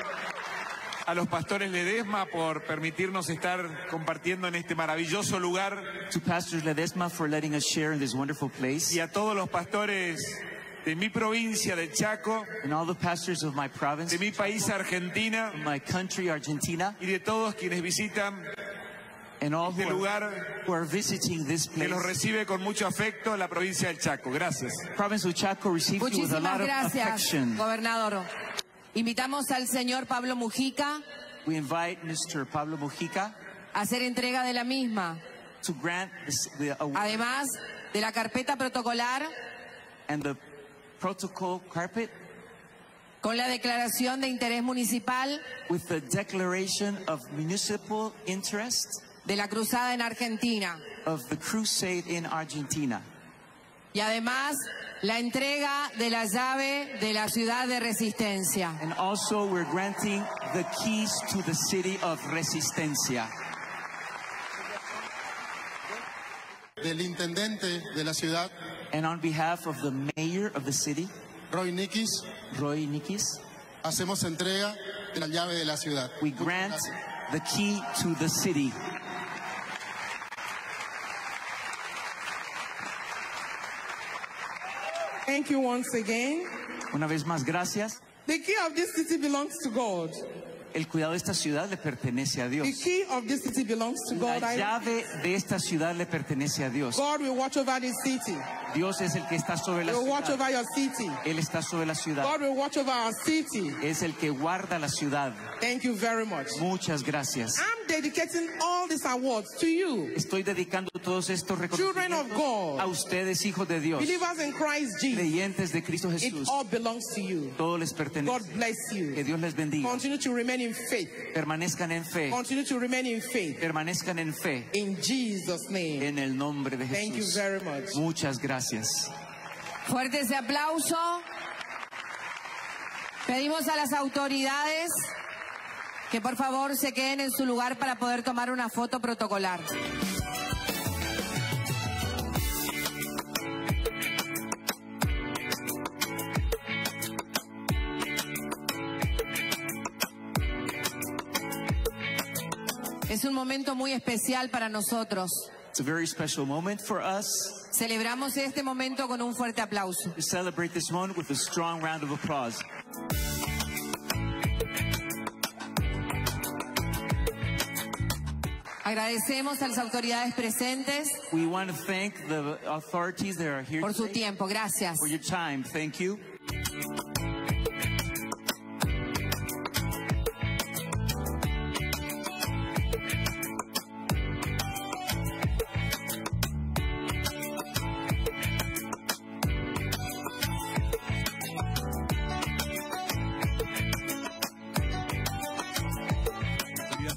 S13: a los pastores Ledesma por permitirnos estar compartiendo en este maravilloso lugar
S12: to Pastor Ledesma for letting us share in this wonderful place,
S13: y a todos los pastores de mi provincia del Chaco,
S12: and all the pastors of my province,
S13: de mi país Argentina
S12: my country, Argentina,
S13: y de todos quienes visitan
S12: and all
S13: este lugar
S12: who are visiting this
S13: que
S12: place.
S13: los recibe con mucho afecto la provincia del Chaco. Gracias.
S12: Province of Chaco receives you with a
S6: Muchísimas
S12: lot of
S6: gracias,
S12: affection.
S6: gobernador. Invitamos al señor Pablo Mujica
S12: We invite Mr. Pablo Mujica
S6: a hacer entrega de la misma,
S12: to grant the award
S6: además de la carpeta protocolar
S12: and the protocol carpet
S6: con la declaración de interés municipal
S12: with the declaration of municipal interest
S6: de la cruzada en Argentina
S12: of the crusade in Argentina.
S6: y además la entrega de la llave de la ciudad de Resistencia.
S12: And also we're granting the keys to the city of Resistencia.
S10: Del intendente de la ciudad,
S12: And on behalf of the mayor of the city,
S10: Roy Nikis,
S12: Roy Nikis,
S10: hacemos entrega de la llave de la ciudad.
S12: we grant the key to the city.
S3: Thank you once again.
S12: Una vez más, gracias.
S3: The key of this city belongs to God.
S12: El cuidado de esta ciudad le pertenece a Dios.
S3: The key of this city belongs to God.
S12: La llave de esta ciudad le pertenece a Dios.
S3: God will watch over this city.
S12: Dios es el que está sobre la
S3: He will watch
S12: ciudad.
S3: over your city.
S12: Él está sobre la ciudad.
S3: God will watch over our city.
S12: Es el que guarda la ciudad.
S3: Thank you very much.
S12: Muchas gracias.
S3: I'm dedicating all these awards to you,
S12: Estoy dedicando todos estos
S3: children of
S12: reconocimientos
S3: God,
S12: a ustedes, hijos de Dios,
S3: believers in Christ Jesus.
S12: creyentes de Cristo
S3: It
S12: Jesús.
S3: all belongs to you.
S12: Todo les
S3: God
S12: pertenece.
S3: bless
S12: Que
S3: you.
S12: Dios les bendiga.
S3: Continue to remain in faith.
S12: Permanezcan en fe.
S3: Continue to remain in faith.
S12: Permanezcan en fe.
S3: In Jesus' name.
S12: En el nombre de
S3: Thank you
S12: Jesús.
S3: very much.
S12: Muchas gracias.
S6: Fuerte ese aplauso. Pedimos a las autoridades que por favor se queden en su lugar para poder tomar una foto protocolar. Es un momento muy especial para nosotros.
S12: It's a very special moment for us
S6: Celebramos este momento con un fuerte aplauso.
S12: to celebrate this moment with a strong round of applause.
S6: Agradecemos a las autoridades presentes
S12: We want to thank the authorities that are here
S6: por su
S12: today
S6: tiempo. Gracias.
S12: for your time. Thank you.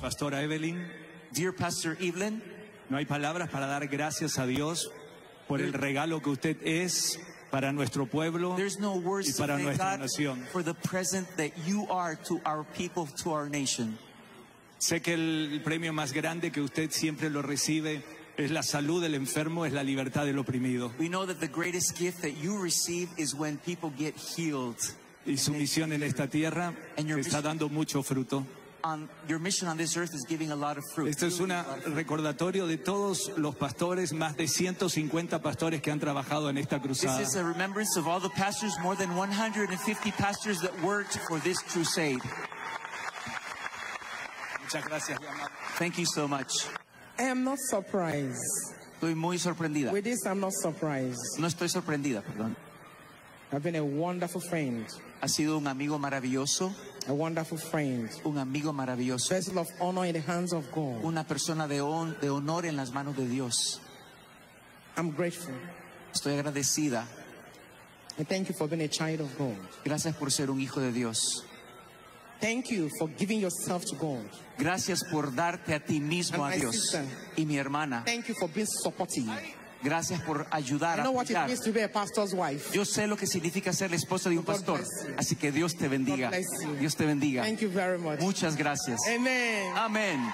S14: Pastora Evelyn.
S12: Dear Pastor Evelyn,
S14: No hay palabras para dar gracias a Dios por el regalo que usted es para nuestro pueblo
S12: there's no words
S14: y
S12: to
S14: para
S12: thank
S14: nuestra
S12: God
S14: nación.
S12: for the present that you are to our people, to our nation.
S14: Sé que el premio más grande que usted siempre lo recibe es la salud del enfermo, es la libertad del oprimido.
S12: We know that the greatest gift that you receive is when people get healed.
S14: Y su misión en esta tierra está dando mucho fruto.
S12: Your mission on this earth is giving a lot of fruit.
S14: Esto es un recordatorio de todos los pastores, más de 150 pastores que han trabajado en esta cruzada.
S12: This is a remembrance of all the pastors, more than 150 pastors that worked for this crusade.
S14: Muchas gracias, mi amado.
S12: Thank you so much.
S3: I am not surprised.
S12: Estoy muy sorprendida.
S3: With this, I'm not surprised.
S12: No estoy sorprendida, perdón.
S3: I've been a wonderful friend.
S12: Ha sido un amigo maravilloso.
S3: A wonderful friend.
S12: Un amigo maravilloso.
S3: Vessel of honor in the hands of God.
S12: Una persona de honor en las manos de Dios.
S3: I'm grateful.
S12: Estoy agradecida.
S3: And thank you for being a child of God.
S12: Gracias por ser un hijo de Dios.
S3: Thank you for giving yourself to God.
S12: Gracias por darte a ti mismo
S3: And
S12: a
S3: my
S12: Dios.
S3: sister.
S12: Y mi hermana.
S3: Thank you for being supportive.
S12: Gracias por ayudar
S3: I know
S12: a
S3: what it
S12: apoyar.
S3: means to be a pastor's wife.
S12: Yo sé lo que significa ser la esposa de un pastor. Así que Dios te bendiga.
S3: God bless you.
S12: Dios te bendiga.
S3: Thank you very much.
S12: Muchas gracias.
S3: Amen.
S12: Amén.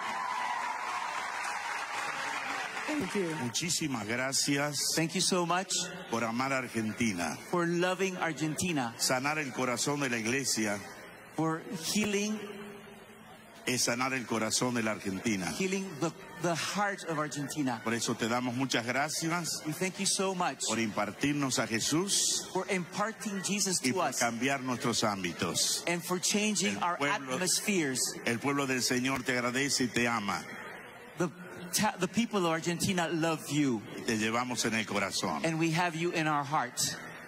S3: Thank you.
S15: Muchísimas gracias.
S12: Thank you so much
S15: por amar a Argentina.
S12: For loving Argentina.
S15: Sanar el corazón de la iglesia.
S12: For healing.
S15: Es sanar el corazón de la Argentina.
S12: Healing the heart of Argentina.
S15: Por eso te damos muchas gracias.
S12: We thank you so much.
S15: Por impartirnos a Jesús.
S12: For imparting Jesus
S15: y
S12: to
S15: por
S12: us.
S15: Cambiar nuestros ámbitos.
S12: And for changing our atmospheres.
S15: El pueblo del Señor te agradece y te ama.
S12: The people of Argentina love you.
S15: Y te llevamos en el corazón.
S12: And we have you in our heart.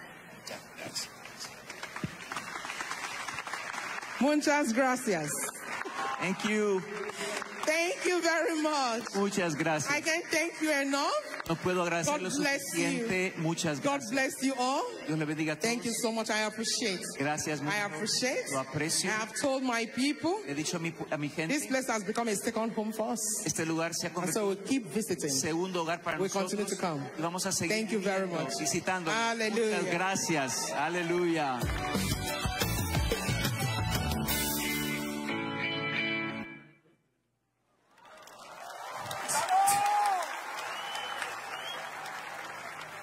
S3: Muchas gracias.
S12: Thank you.
S3: Thank you very much.
S12: Muchas gracias.
S3: I can't thank you enough.
S12: No puedo agradecer
S3: God
S12: lo
S3: bless
S12: suficiente.
S3: you.
S12: Muchas
S3: God
S12: gracias.
S3: bless you all.
S12: Dios le bendiga a todos.
S3: Thank you so much. I appreciate.
S12: Gracias mucho.
S3: I appreciate.
S12: Lo aprecio.
S3: I have told my people.
S12: He dicho a mi gente.
S3: This place has become a second home for us.
S12: Este lugar se ha
S3: And so
S12: convertido
S3: we keep visiting.
S12: en segundo hogar para
S3: We
S12: nosotros.
S3: continue to come.
S12: Y vamos a seguir
S3: Thank you very much.
S12: visitando.
S3: Hallelujah.
S12: Muchas gracias. Aleluya.